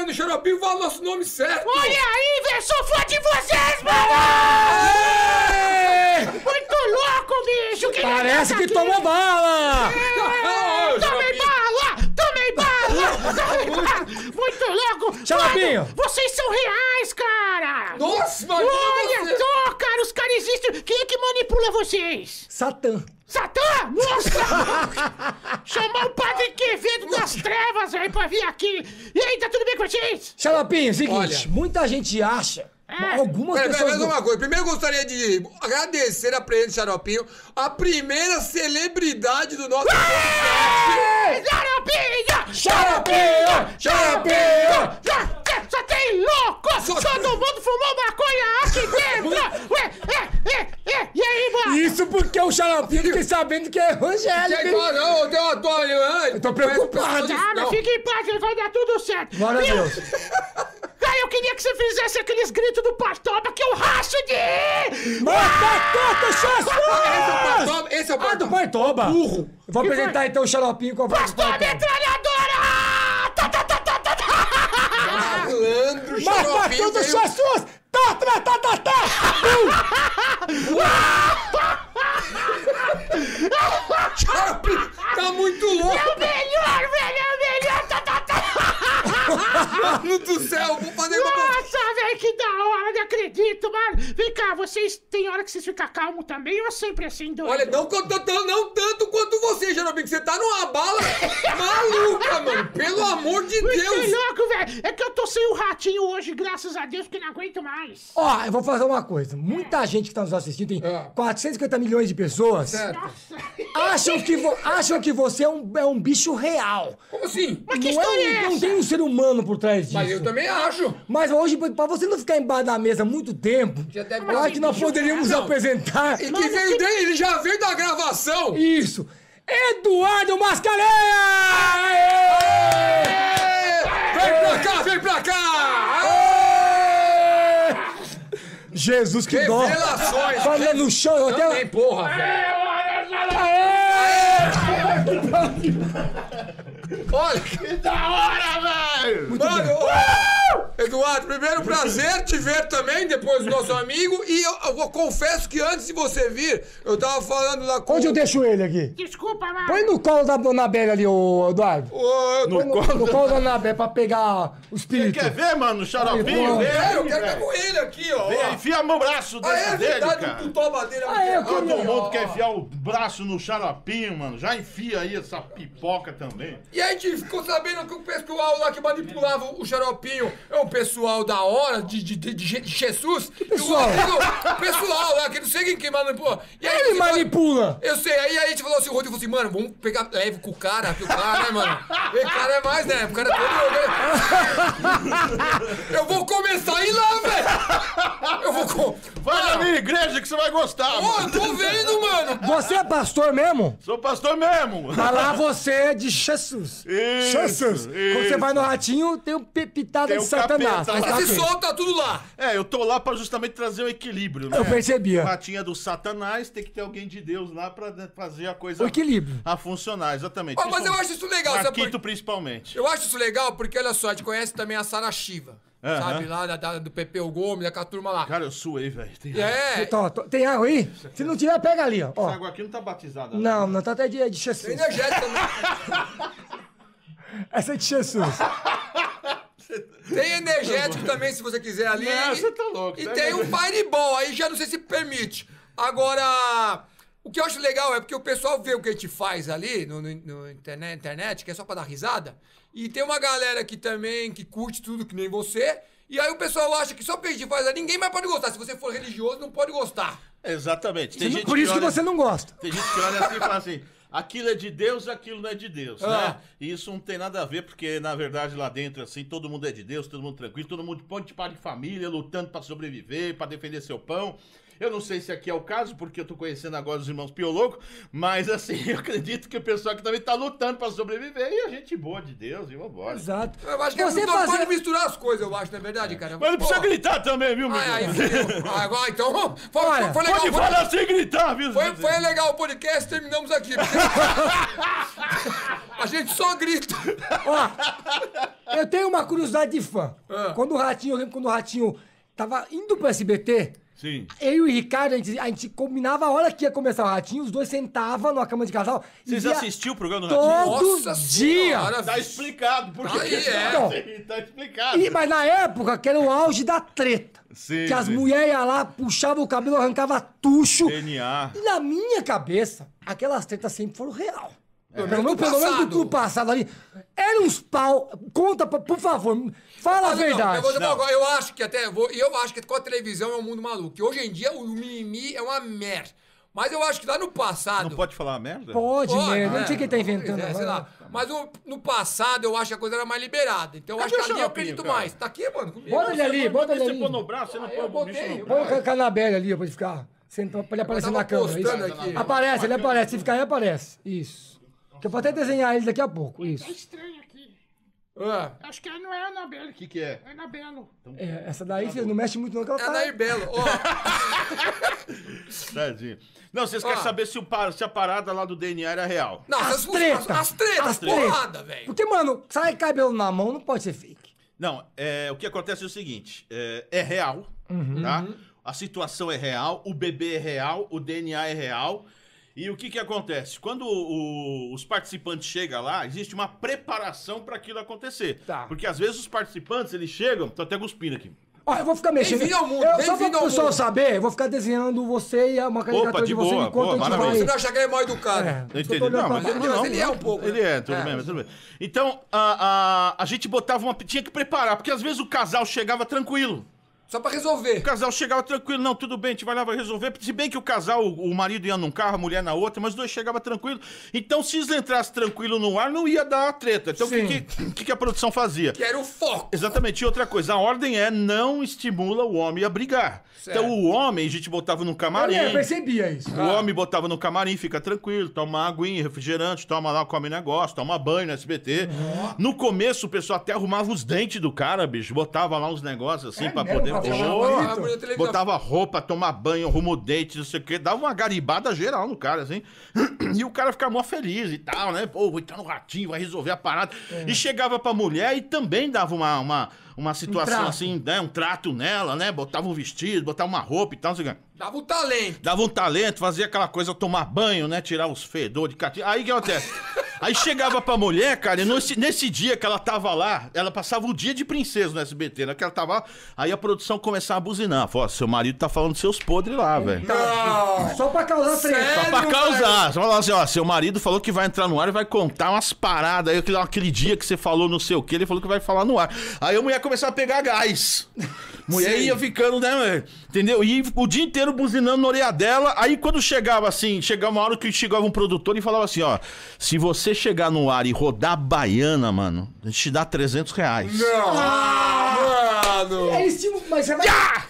no Xaropinho, fala o nosso nome certo. Olha aí, velho, sou fã de vocês, mano! Muito louco, bicho! Parece que tomou bala! Tomei bala! Tomei bala! Muito louco! Xaropinho! Mano, vocês são reais, cara! Nossa, mano! Olha só, cara, os caras existem! Quem é que manipula vocês? Satã. Satã! Nossa! Chamar o Padre Quevedo das trevas, velho, pra vir aqui! E aí, tá tudo bem com vocês? Xaropinho, seguinte, Olha. muita gente acha, algumas Pera, pessoas... mais uma coisa. Primeiro eu gostaria de agradecer a presença de Xaropinho, a primeira celebridade do nosso podcast. Xaropinho! Xaropinho! Xaropinho! Só tem louco! Todo mundo fumou maconha aqui dentro! E aí, mano? Isso porque o Xaropinho fiquei sabendo que é evangélico. hein? Não, deu uma toalha. Eu tô preocupado. Ah, mas fique em paz, vai dar tudo certo! Glória a Viu? Deus. Cara, eu queria que você fizesse aqueles gritos do Patoba que eu racho de ir! Mata Jesus! Esse é o Ah, do Paitoba. Burro. Eu vou apresentar então o Xaropinho com a voz do Pastor Paitoba. metralhadora! Malandro, Mata Xaropinho. tudo, Jesus! Tá! Xaropinho, tá muito louco. É o melhor, velho! É o melhor! Mano do céu, vou fazer uma... Nossa, velho, que da hora! Não acredito, mano! Vem cá, vocês tem hora que vocês ficam calmos também ou é sempre assim, doido? Olha, não tanto quanto você, Xaropinho, que você tá numa bala maluca, mano. Pelo amor de Muito Deus. louco, velho! É que eu tô sem o ratinho hoje, graças a Deus, porque não aguento mais! Ó, eu vou fazer uma coisa. Muita gente que tá nos assistindo, tem 450 milhões de pessoas, Nossa! acham que você é um bicho real. Como assim? Mas que Não, história é não essa? tem um ser humano por trás disso. Mas eu também acho. Mas hoje, pra você não ficar embaixo da mesa muito tempo, Já deve eu acho que nós bicho poderíamos real. apresentar E que veio dele, ele já veio da gravação. isso. Eduardo Mascarenhas! Vem pra cá! Aê! Jesus, que dó! Revelações. Falando no chão, eu Não até... tem porra, velho. Olha, Que da hora, velho! mano, Eduardo, primeiro prazer te ver também, depois do nosso amigo. E eu confesso que antes de você vir, eu tava falando lá com... Onde eu deixo ele aqui? Desculpa, mano! Põe no colo da Anabelle ali, ô Eduardo. Ô, No colo da Anabelle pra pegar o espírito. Quer ver, mano, o xaropinho? Ai, Vem É, eu aí, quero estar velho. com ele aqui, ó. Vem aí, enfia meu braço Ah, dentro é dele, verdade, cara. o toba dele. eu Todo queria- mundo quer enfiar o braço no xaropinho, mano. Já enfia aí essa pipoca também. E a gente ficou sabendo que o pessoal lá que manipulava o xaropinho é um pessoal da hora, de Jesus. Que pessoal? O pessoal lá, que não sei quem manipula. E aí, Ele manipula. Eu sei, aí a gente falou assim, o Rodrigo falou assim, mano, vamos pegar leve com o cara, que o cara, né, mano? O cara é mais, né? O cara é todo... Eu vou começar a ir lá, velho! Eu vou... Vai na minha igreja que você vai gostar, Ô, mano. eu tô vendo, mano! Você é pastor mesmo? Sou pastor mesmo. Mas lá você é de Jesus. Isso, Jesus. Quando você vai no ratinho, tem um pitada Tem de o Satanás. capeta Mas lá. tá Esse aqui. sol tá tudo lá! É, eu tô lá pra justamente trazer o equilíbrio, né? Eu percebia. Ratinha do Satanás, tem que ter alguém de Deus lá pra fazer a coisa... O equilíbrio. A funcionar, exatamente. Ó, mas eu acho isso legal, sabe por Marquito, quê? principalmente. Eu acho isso legal porque, olha só, a gente conhece também a Sara Shiva, Aham. sabe? Lá do Pepeu Gomes, daquela turma lá. Cara, eu suei, velho. É, Tem água aí? Se não tiver, pega ali, ó. Essa Ó. água aqui não tá batizada. Não, tá até de tem Jesus. energético também. Essa é de Jesus. Tem energético também, se você quiser ali. Não, você tá louco. E tá tem louco. um fireball, aí já não sei se permite. Agora, o que eu acho legal é porque o pessoal vê o que a gente faz ali no internet, que é só pra dar risada. E tem uma galera aqui também que curte tudo, que nem você. E aí o pessoal acha que só porque a gente faz ali, ninguém mais pode gostar. Se você for religioso, não pode gostar. Exatamente. Tem gente Por isso que olha- você não gosta. Tem gente que olha assim e fala assim, aquilo é de Deus, aquilo não é de Deus, né? E isso não tem nada a ver, porque na verdade lá dentro, assim, todo mundo é de Deus, todo mundo tranquilo, todo mundo pode de pai de família, lutando pra sobreviver, pra defender seu pão. Eu não sei se aqui é o caso, porque eu tô conhecendo agora os irmãos Piologo, mas assim, eu acredito que o pessoal que também tá lutando pra sobreviver e a gente boa de Deus e vambora. Exato. Eu acho que Você não pode fazia... misturar as coisas, eu acho, não é verdade, cara? Mas não precisa Pô. gritar também, viu, meu Aí, irmão? agora, então, Olha, foi legal. Pode falar sem gritar, viu? Foi legal o podcast, terminamos aqui. A gente só grita. Ó, eu tenho uma curiosidade de fã. Quando o Ratinho, eu lembro quando o Ratinho tava indo pro SBT, Sim. eu e o Ricardo, a gente combinava a hora que ia começar o Ratinho, os dois sentavam numa cama de casal. e Vocês via assistiram o programa do Ratinho? todo Nossa dia. Senhora, Tá explicado, porque Aí, é. Então, tá explicado. Mas na época, que era o auge da treta. Sim, que as sim. mulheres iam lá, puxavam o cabelo, arrancava tucho. DNA. E na minha cabeça, aquelas tretas sempre foram real. Pelo menos passado. no passado ali. Eram uns pau. Conta, por favor. Fala a Não, verdade. eu acho que eu acho que com a televisão é um mundo maluco. Que hoje em dia o mimimi é uma merda. Mas eu acho que lá no passado. Não pode falar merda? Pode, Pode, merda. né? Não sei quem tá inventando. Sei lá. Mas no passado eu acho que a coisa era mais liberada. Então eu Cadê acho que o ali eu xaropinho, acredito cara? mais. Tá aqui, mano, comigo. Bota ele ali, bota ele Você ali. pôr no braço, você não põe o botei, bicho no eu Põe braço. o Canabelle ali, pra ele ficar. Sentado, pra ele aparecer tava na câmera. postando Isso. aqui. Aparece, ele aparece. Se ficar aí, aparece. Isso. Que eu vou até desenhar ele daqui a pouco. Tá Isso. estranho aqui. Ah, Acho que não é a Anabelle. O que é? É Anabelo. É, essa daí, filho, não mexe muito não, que ela é tá... a Nair Belo. Ó, Tadinho. Não, vocês querem saber se a parada lá do DNA era real. não, As tretas. As tretas, porrada, velho. Porque, mano, sai cabelo na mão, não pode ser fake. Não, o que acontece é o seguinte, é real, tá? A situação é real, o bebê é real, o DNA é real. E o que acontece? Quando os participantes chegam lá, existe uma preparação para aquilo acontecer. Tá. Porque às vezes os participantes, eles chegam, tô até cuspindo aqui. Ó, eu vou ficar mexendo. Bem-vindo ao mundo, Só bem-vindo pra o ao pessoal mundo. saber, eu vou ficar desenhando você e uma caricatura de de você boa, enquanto boa, a gente maravilha. Você vai... não acha que ele é mal educado. É, Eu só tô entendi. olhando Não, pra mas trás. ele não. ele é um pouco, Ele né? é, tudo bem, mas tudo bem. Então, a gente botava uma... Tinha que preparar, porque às vezes o casal chegava tranquilo. Só pra resolver. O casal chegava tranquilo, não, tudo bem, a gente vai lá, vai resolver. Se bem que o casal, o marido ia num carro, a mulher na outra, mas os dois chegavam tranquilo. Então, se eles entrassem tranquilo no ar, não ia dar treta. Então, o que a produção fazia? Que era o foco. Exatamente, e outra coisa, a ordem é não estimula o homem a brigar. Certo. Então, o homem, a gente botava no camarim. Eu percebia isso. O homem botava no camarim, fica tranquilo, toma uma aguinha, refrigerante, toma lá, come negócio, toma banho no SBT. No começo, o pessoal até arrumava os dentes do cara, bicho, botava lá uns negócios assim pra mesmo? poder... Pra ficar Ô, bonito? Na televisão. botava roupa, tomar banho, arruma o dente, não sei o quê, dava uma garibada geral no cara, assim. E o cara ficava mó feliz e tal, né? Pô, vou entrar no Ratinho, vai resolver a parada. E chegava pra mulher e também dava uma situação trato. assim, né? Um trato nela, né? Botava um vestido, botava uma roupa e tal, não sei o quê. Dava o talento. Dava um talento, fazia aquela coisa, tomar banho, né? Tirar os fedores de catinho. Aí o que acontece? Aí chegava pra mulher, cara, e nesse dia que ela tava lá, ela passava o dia de princesa no SBT, né? Que ela tava lá, aí a produção começava a buzinar. Falou, ó, seu marido tá falando seus podres lá, velho. Não. Só pra causar treta. Sério? Pra causar. Você falava assim, ó, seu marido falou que vai entrar no ar e vai contar umas paradas. Aí aquele dia que você falou não sei o que, ele falou que vai falar no ar. Aí a mulher começava a pegar gás. Mulher ia ficando, né, entendeu? E o dia inteiro buzinando na orelha dela. Aí quando chegava assim, chegava uma hora que chegava um produtor e falava assim, ó, se você chegar no ar e rodar baiana, mano, a gente te dá R$300. Não. Mano. É estímulo, mas você vai...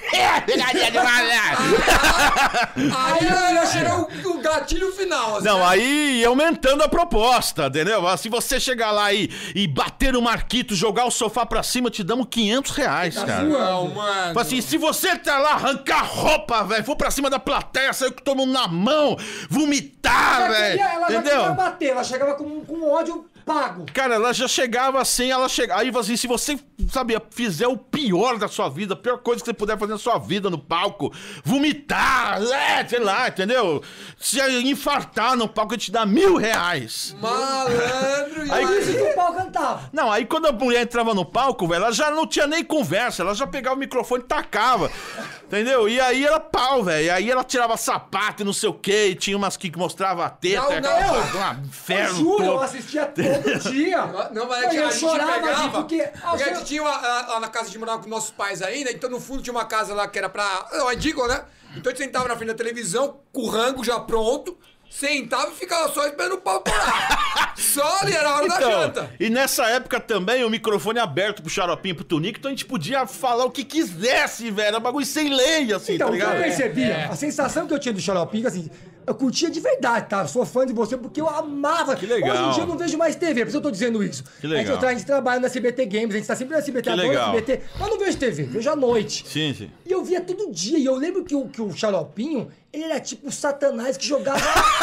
Aí ia chegar o gatilho final. Assim, Não, né? aí ia aumentando a proposta, entendeu? Se você chegar lá e bater no Marquito, jogar o sofá pra cima, te damos R$500, cara. Não, mano. Fala assim, se você tá lá, arrancar roupa, velho, for pra cima da plateia, sair com todo mundo na mão, vomitar, velho, Ela já queria entendeu? bater, ela chegava com ódio pago. Cara, ela já chegava assim, aí assim, se você, sabe, fizer o pior da sua vida, a pior coisa que você puder fazer na sua vida no palco, vomitar, sei lá, entendeu? Se infartar no palco, a gente dá R$1.000. Malandro. E Aí aí? isso que o pau cantava. Não, aí quando a mulher entrava no palco, velho, ela já não tinha nem conversa, ela já pegava o microfone e tacava, entendeu? E aí era pau, velho, e aí ela tirava sapato e não sei o quê, e tinha umas que mostrava a teta, Não, aquela não. coisa, um inferno Juro, todo. eu assistia todo dia. Não, mas eu a gente chorava pegava, ali, porque... a gente tinha lá na casa de morar com nossos pais ainda, então no fundo tinha uma casa lá que era pra... Não, é Digo, né? Então a gente sentava na frente da televisão, com o rango já pronto, sentava e ficava só esperando o pau torar. Só ali, era a hora da janta. E nessa época também, o microfone aberto pro Xaropinho e pro Tunico, então a gente podia falar o que quisesse, velho. Era bagulho sem lei, assim, Então, tá o que eu ligado? percebia, a sensação que eu tinha do Xaropinho, assim, eu curtia de verdade, tá? Eu sou fã de você porque eu amava. Que legal. Hoje em dia eu não vejo mais TV, por isso eu tô dizendo isso. Que legal. A gente trabalha na SBT Games, a gente tá sempre na SBT, Que adoro legal. SBT, mas não vejo TV, vejo à noite. Sim, sim. E eu via todo dia, e eu lembro que o Xaropinho, ele era tipo o Satanás que jogava...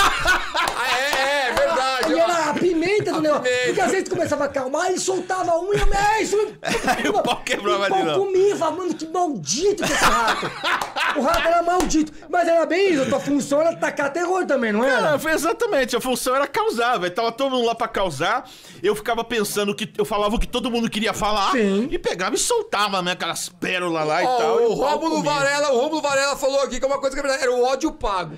É verdade. Ele era a pimenta do negócio. pimenta. Porque às vezes começava a acalmar, ele soltava um e eu... Aí o pau quebrava de de novo. novo. Comia, falava, mano, que maldito que é esse rato. O rato era maldito. Mas era bem isso, a tua função era tacar terror também, não era? Foi exatamente, a função era causar, velho. Tava todo mundo lá pra causar. Eu ficava pensando que eu falava o que todo mundo queria falar. Sim. E pegava e soltava, né? Aquelas pérolas lá e Ó, tal. e o pau Rômulo comia. Varela falou aqui que é uma coisa que é verdade, era o ódio pago.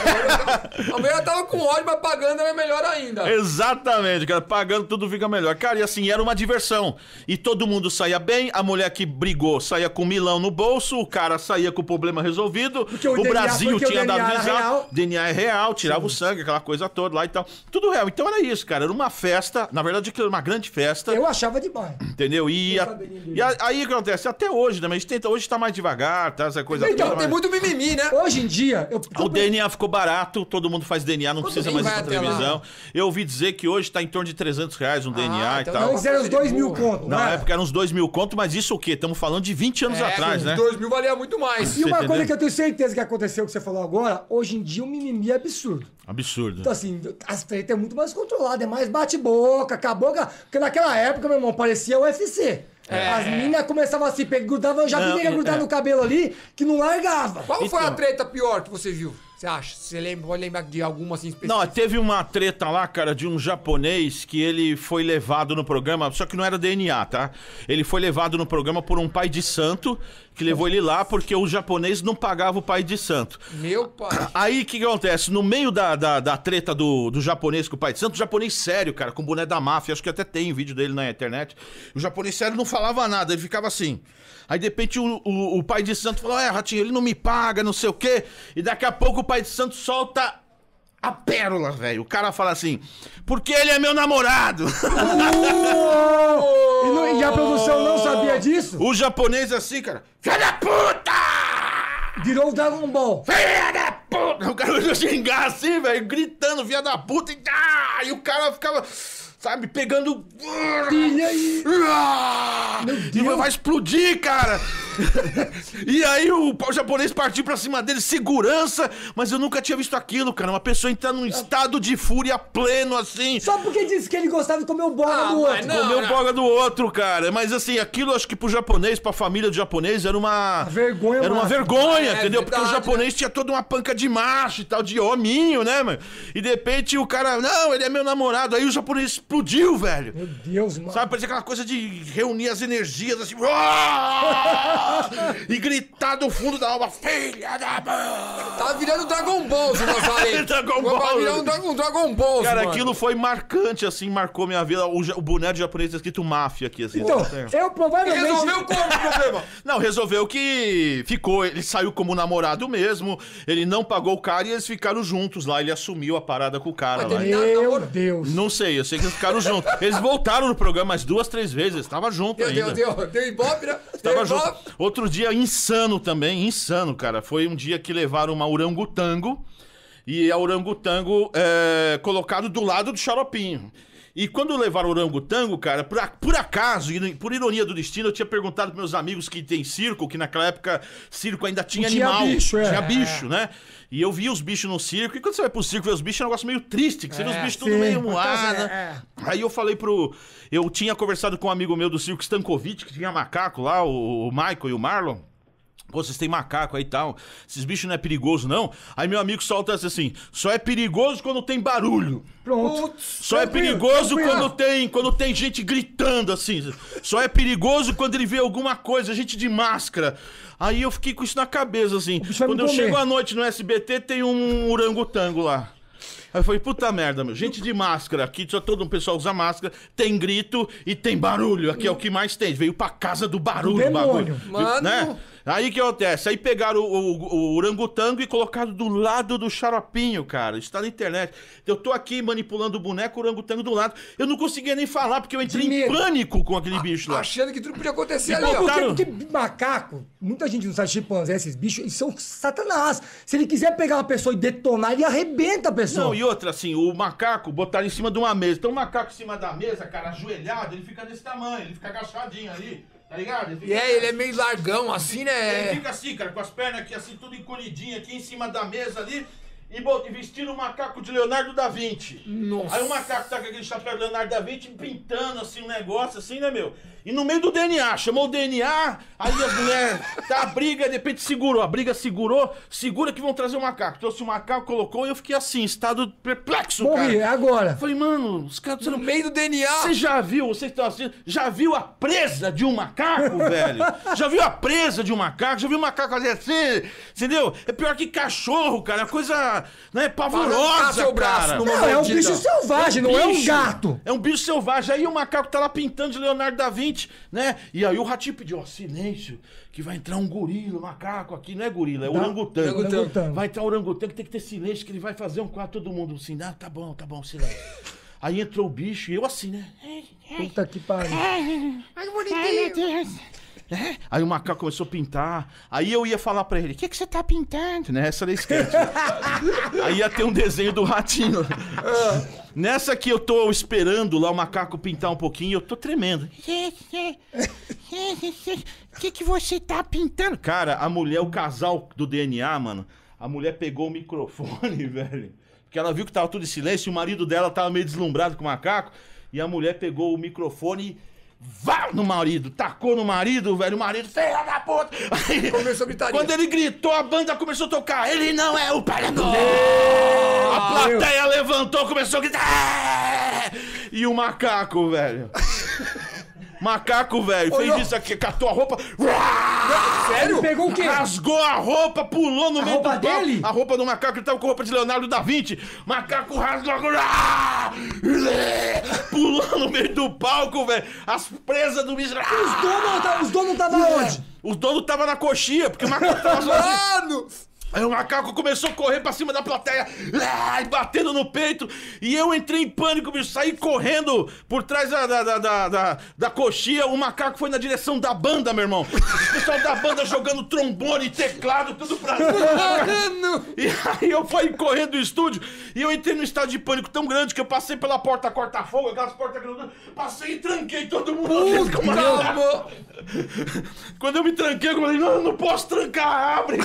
A mulher tava com ódio, mas pagando era melhor ainda. Exatamente, cara. Pagando tudo fica melhor. Cara, e assim, era uma diversão. E todo mundo saía bem. A mulher que brigou saía com milão no bolso. O cara saía com o problema resolvido. Porque o O DNA Brasil porque o tinha DNA dado era risada. real. DNA é real, tirava o sangue, aquela coisa toda lá e tal. Tudo real. Então era isso, cara. Era uma festa. Na verdade, aquilo era uma grande festa. Eu achava demais. Entendeu? E, aí o que acontece? Até hoje, né? Mas a gente tenta, hoje tá mais devagar, tá? Essa coisa Então, toda, Tem mas- muito mimimi, né? Hoje em dia, O DNA ficou barato, todo mundo faz DNA, não precisa mundo mais ir vai pra até lá. televisão. Eu ouvi dizer que hoje tá em torno de R$300 um DNA e então tal. Antes era uns 2.000 conto, Na né? época eram uns 2.000 conto, mas isso o quê? Estamos falando de 20 anos atrás, né? 2000 valia muito mais. E uma Você coisa entendeu? que eu tenho certeza que aconteceu, que você falou agora, hoje em dia o mimimi é absurdo. Absurdo. Então, assim, as tretas é muito mais controlada, é mais bate-boca, acabou. Porque naquela época, meu irmão, parecia UFC. As minas começavam assim, grudavam, eu já vi Não, nega grudar no cabelo ali, que não largava. Qual foi a Então. treta pior que você viu? Você acha? Você lembra, pode lembrar de alguma assim específica? Não, teve uma treta lá, cara, de um japonês que ele foi levado no programa, só que não era DNA, tá? Ele foi levado no programa por um pai de santo, que levou ele lá porque o japonês não pagava o pai de santo. Meu pai. Aí o que acontece? No meio da treta do japonês com o pai de santo, o japonês sério, cara, com o boné da máfia, acho que até tem vídeo dele na internet. O japonês sério não falava nada, ele ficava assim. Aí de repente o pai de santo falou: Ratinho, ele não me paga, não sei o quê. E daqui a pouco o pai de santo solta a pérola, velho. O cara fala assim: porque ele é meu namorado. E a produção não sabia disso? O japonês assim, cara: filha da puta! Virou o Dragon Ball. Filha da puta! O cara começou a xingar assim, velho, gritando, filha da puta. E o cara ficava, sabe, pegando. Filha aí. E vai explodir, cara! E aí o japonês partiu pra cima dele, segurança, mas eu nunca tinha visto aquilo, cara. Uma pessoa entrar num estado de fúria pleno, assim. Só porque disse que ele gostava de comer o bola Ah, do mas outro. não. Comeu o boga do outro, cara. Mas assim, aquilo acho que pro japonês, pra família do japonês, era uma. vergonha, Era uma mano. vergonha, É, entendeu? Porque o verdade, japonês tinha toda uma panca de macho e tal, de hominho, né, mano? E de repente o cara, não, ele é meu namorado. Aí o japonês explodiu, velho. Meu Deus, mano. Sabe, parecia aquela coisa de reunir as energias assim. E gritar do fundo da alma, filha da mãe! Tava virando Dragon Ball, seu Nazaré. Dragon Ball. Tava virando um Dragon Ball, Cara, mano. aquilo foi marcante, assim, marcou minha vida. O boné de japonês tá escrito máfia aqui, assim. Então, eu provavelmente... Resolveu como o problema? Não, resolveu que ficou, ele saiu como namorado mesmo, ele não pagou o cara e eles ficaram juntos lá, ele assumiu a parada com o cara Mas lá. teve- Meu Deus. Não sei, eu sei que eles ficaram juntos. Eles voltaram no programa mais 2, 3 vezes, estava junto ainda. Deu ibope, né? Tava Deu junto. ibope. Outro dia insano também, insano, cara. Foi um dia que levaram uma orangotango e a orangotango colocado do lado do xaropinho. E quando levaram o orangotango, cara, por acaso, e por ironia do destino, eu tinha perguntado pros meus amigos que tem circo, que naquela época circo ainda tinha Tinha animal. bicho, Tinha bicho, né? E eu vi os bichos no circo, e quando você vai pro circo ver os bichos, é um negócio meio triste, que você vê os bichos tudo sim. meio moado, É, né? Aí eu falei eu tinha conversado com um amigo meu do circo Stankovic, que tinha macaco lá, o Michael e o Marlon. Pô, vocês têm macaco aí e tal. Esses bichos não é perigoso, não? Aí meu amigo solta assim: só é perigoso quando tem barulho. Pronto. Só é Tranquilo, perigoso tranquilo. quando tem gente gritando, assim. Só é perigoso quando ele vê alguma coisa, gente de máscara. Aí eu fiquei com isso na cabeça, assim. bicho vai Quando me eu comer. chego à noite no SBT, tem um orangotango lá. Aí eu falei, puta merda, meu. Gente de máscara. Aqui só todo o pessoal usa máscara. Tem grito e tem barulho. Aqui é o que mais tem. Veio pra casa do barulho, Do o bagulho. demônio. Mano. Né? Aí o que acontece? Aí pegaram o orangotango e colocaram do lado do xaropinho, cara. Isso tá na internet. Eu tô aqui manipulando o boneco, o orangotango do lado. Eu não conseguia nem falar, porque eu entrei em pânico com aquele bicho lá. Achando que tudo podia acontecer E ali, ó. botaram- Porque macaco, muita gente não sabe, chimpanzé, esses bichos, eles são satanás. Se ele quiser pegar uma pessoa e detonar, ele arrebenta a pessoa. Não, e outra, assim, o macaco botaram em cima de uma mesa. Então o macaco em cima da mesa, cara, ajoelhado, ele fica desse tamanho, ele fica agachadinho ali, tá ligado? Ele fica... Ele é meio largão, assim, Ele né? fica assim, cara, com as pernas aqui assim, tudo encolhidinho aqui em cima da mesa ali. E vestindo o macaco de Leonardo da Vinci. Nossa. Aí o macaco tá com aquele chapéu de Leonardo da Vinci pintando assim um negócio assim, né, meu? E no meio do DNA, chamou o DNA, aí as mulheres, tá a briga, de repente segurou, a briga segura que vão trazer o macaco. Trouxe o macaco, colocou e eu fiquei assim, estado perplexo, Morri, cara. agora. Falei, mano, os caras... No meio do DNA. Você já viu, vocês estão assistindo, já viu a presa de um macaco, velho? Já viu a presa de um macaco? Já viu um macaco fazer assim, entendeu? É pior que cachorro, cara, é coisa, né, pavorosa, seu braço cara. numa Não, é um mordida. bicho selvagem, não é um bicho. gato. É um bicho selvagem. Aí o macaco tá lá pintando de Leonardo da Vinci, né? E aí o ratinho pediu, ó, silêncio, que vai entrar um gorila, macaco aqui. Não é gorila, é orangotango. Orangotango. Vai entrar um orangotango, tem que ter silêncio, que ele vai fazer um quadro, todo mundo assim, ah, tá bom, silêncio. Aí entrou o bicho e eu assim, né? Puta que pariu. Ai, meu Deus. Aí o macaco começou a pintar. Aí eu ia falar pra ele, o que você tá pintando? Né? Essa era a sketch. Aí ia ter um desenho do ratinho. Nessa que eu tô esperando lá o macaco pintar um pouquinho, eu tô tremendo. O que você tá pintando? Cara, a mulher, o casal do DNA, mano, a mulher pegou o microfone, velho. Porque ela viu que tava tudo em silêncio e o marido dela tava meio deslumbrado com o macaco. E a mulher pegou o microfone e vá no marido, tacou no marido, velho, o marido, filha da puta! Aí, Começou a gritaria. quando ele gritou, a banda começou a tocar, ele não é o pai da A plateia levantou, começou a gritar, e o macaco, velho, fez isso aqui, catou a roupa, Sério? Pegou o quê? rasgou a roupa, pulou no meio roupa do palco. dele? A roupa do macaco, ele tava com roupa de Leonardo da Vinci. Macaco rasgou pulou no meio do palco, velho. As presas do bicho. Os donos estavam onde? Os donos estavam na coxinha, porque o macaco tava sozinho. Mano! Aí o macaco começou a correr pra cima da plateia, e batendo no peito, e eu entrei em pânico, bicho, saí correndo por trás da coxinha, o macaco foi na direção da banda, meu irmão. O pessoal da banda jogando trombone, teclado, tudo pra cima. Mano! E aí eu fui correndo do estúdio, e eu entrei num estado de pânico tão grande que eu passei pela porta corta-fogo, aquelas portas grandes, passei e tranquei todo mundo lá dentro com o macaco. Quando eu me tranquei, eu falei, não posso trancar, abre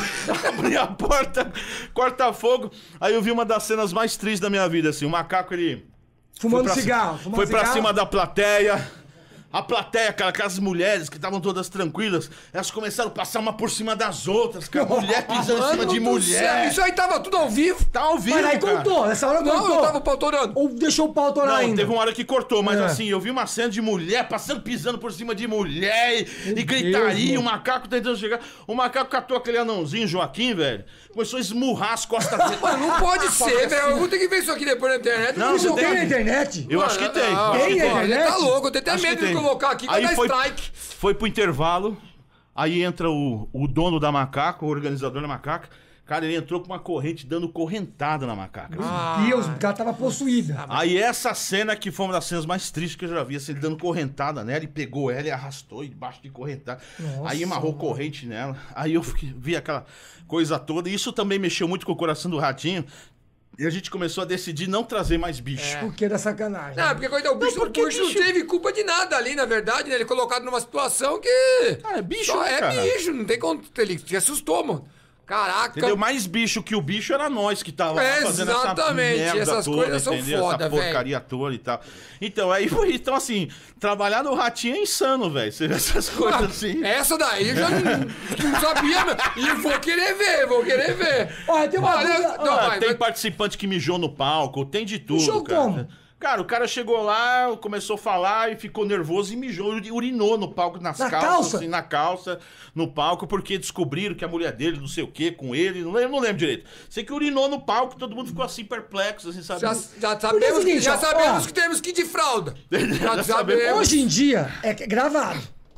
a porta, corta-fogo. Aí eu vi uma das cenas mais tristes da minha vida, assim, o macaco, ele... Fumando cigarro. Foi pra cima da plateia. A plateia, cara, aquelas mulheres que estavam todas tranquilas, elas começaram a passar uma por cima das outras, cara, mulher pisando em cima de Mano do céu, mulher. isso aí tava tudo ao vivo. Tá ao vivo, Mas aí cara. contou, nessa hora Não, contou. eu tava pautorando. Ou deixou o pau torar Não, ainda. teve uma hora que cortou, mas É. assim, eu vi uma cena de mulher passando, pisando por cima de mulher e gritaria, Deus, o macaco tentando chegar. O macaco catou aquele anãozinho, Joaquim, velho, começou a esmurrar as costas dele. Mano, não pode ser, velho. Eu vou ter que ver isso aqui depois na internet. Não, Isso você tem tem- na internet? Eu acho que tem. Não, acho que tem, tem. é. Ele tá louco, eu tenho até Acho que medo de tem. colocar aqui, vai Aí dar foi- strike. Foi pro intervalo, aí entra o dono da macaca, o organizador da macaca. Cara, ele entrou com uma corrente dando correntada na macaca. Deus, o cara tava possuída. Aí essa cena que foi uma das cenas mais tristes que eu já vi, assim, ele dando correntada nela, e pegou ela e arrastou debaixo de correntada. Nossa, Aí amarrou corrente nela. Aí eu vi aquela coisa toda, e isso também mexeu muito com o coração do ratinho. E a gente começou a decidir não trazer mais bicho. Por que da sacanagem? Não, porque coitado, o bicho, porque o bicho não bicho- teve culpa de nada ali, na verdade, né? Ele é colocado numa situação que... Ah, é bicho, Só né, é cara? bicho, não tem como... Ele se assustou, mano. Caraca. Entendeu? Mais bicho que o bicho era nós que tava É, lá fazendo essa exatamente, merda essas toda, coisas são entendeu? foda, essa velho. porcaria toda e tal. Então, aí foi... Então, assim, trabalhar no ratinho é insano, velho. Você vê essas coisas assim. Essa daí eu já não sabia, meu. E vou querer ver. Olha, tem uma Olha, dúvida- não, Ah, vai, tem vai. participante que mijou no palco, tem de tudo, Mijou cara. como? Cara, o cara chegou lá, começou a falar e ficou nervoso e mijou, urinou no palco, nas Na calças, calça? assim, na calça, no palco, porque descobriram que a mulher dele, não sei o que, com ele, não lembro direito. Sei que urinou no palco, todo mundo ficou assim, perplexo, assim, sabe? Já Porque é o sabemos, seguinte, ó, que temos que ir de fralda. Já sabemos. Hoje em dia é gravado.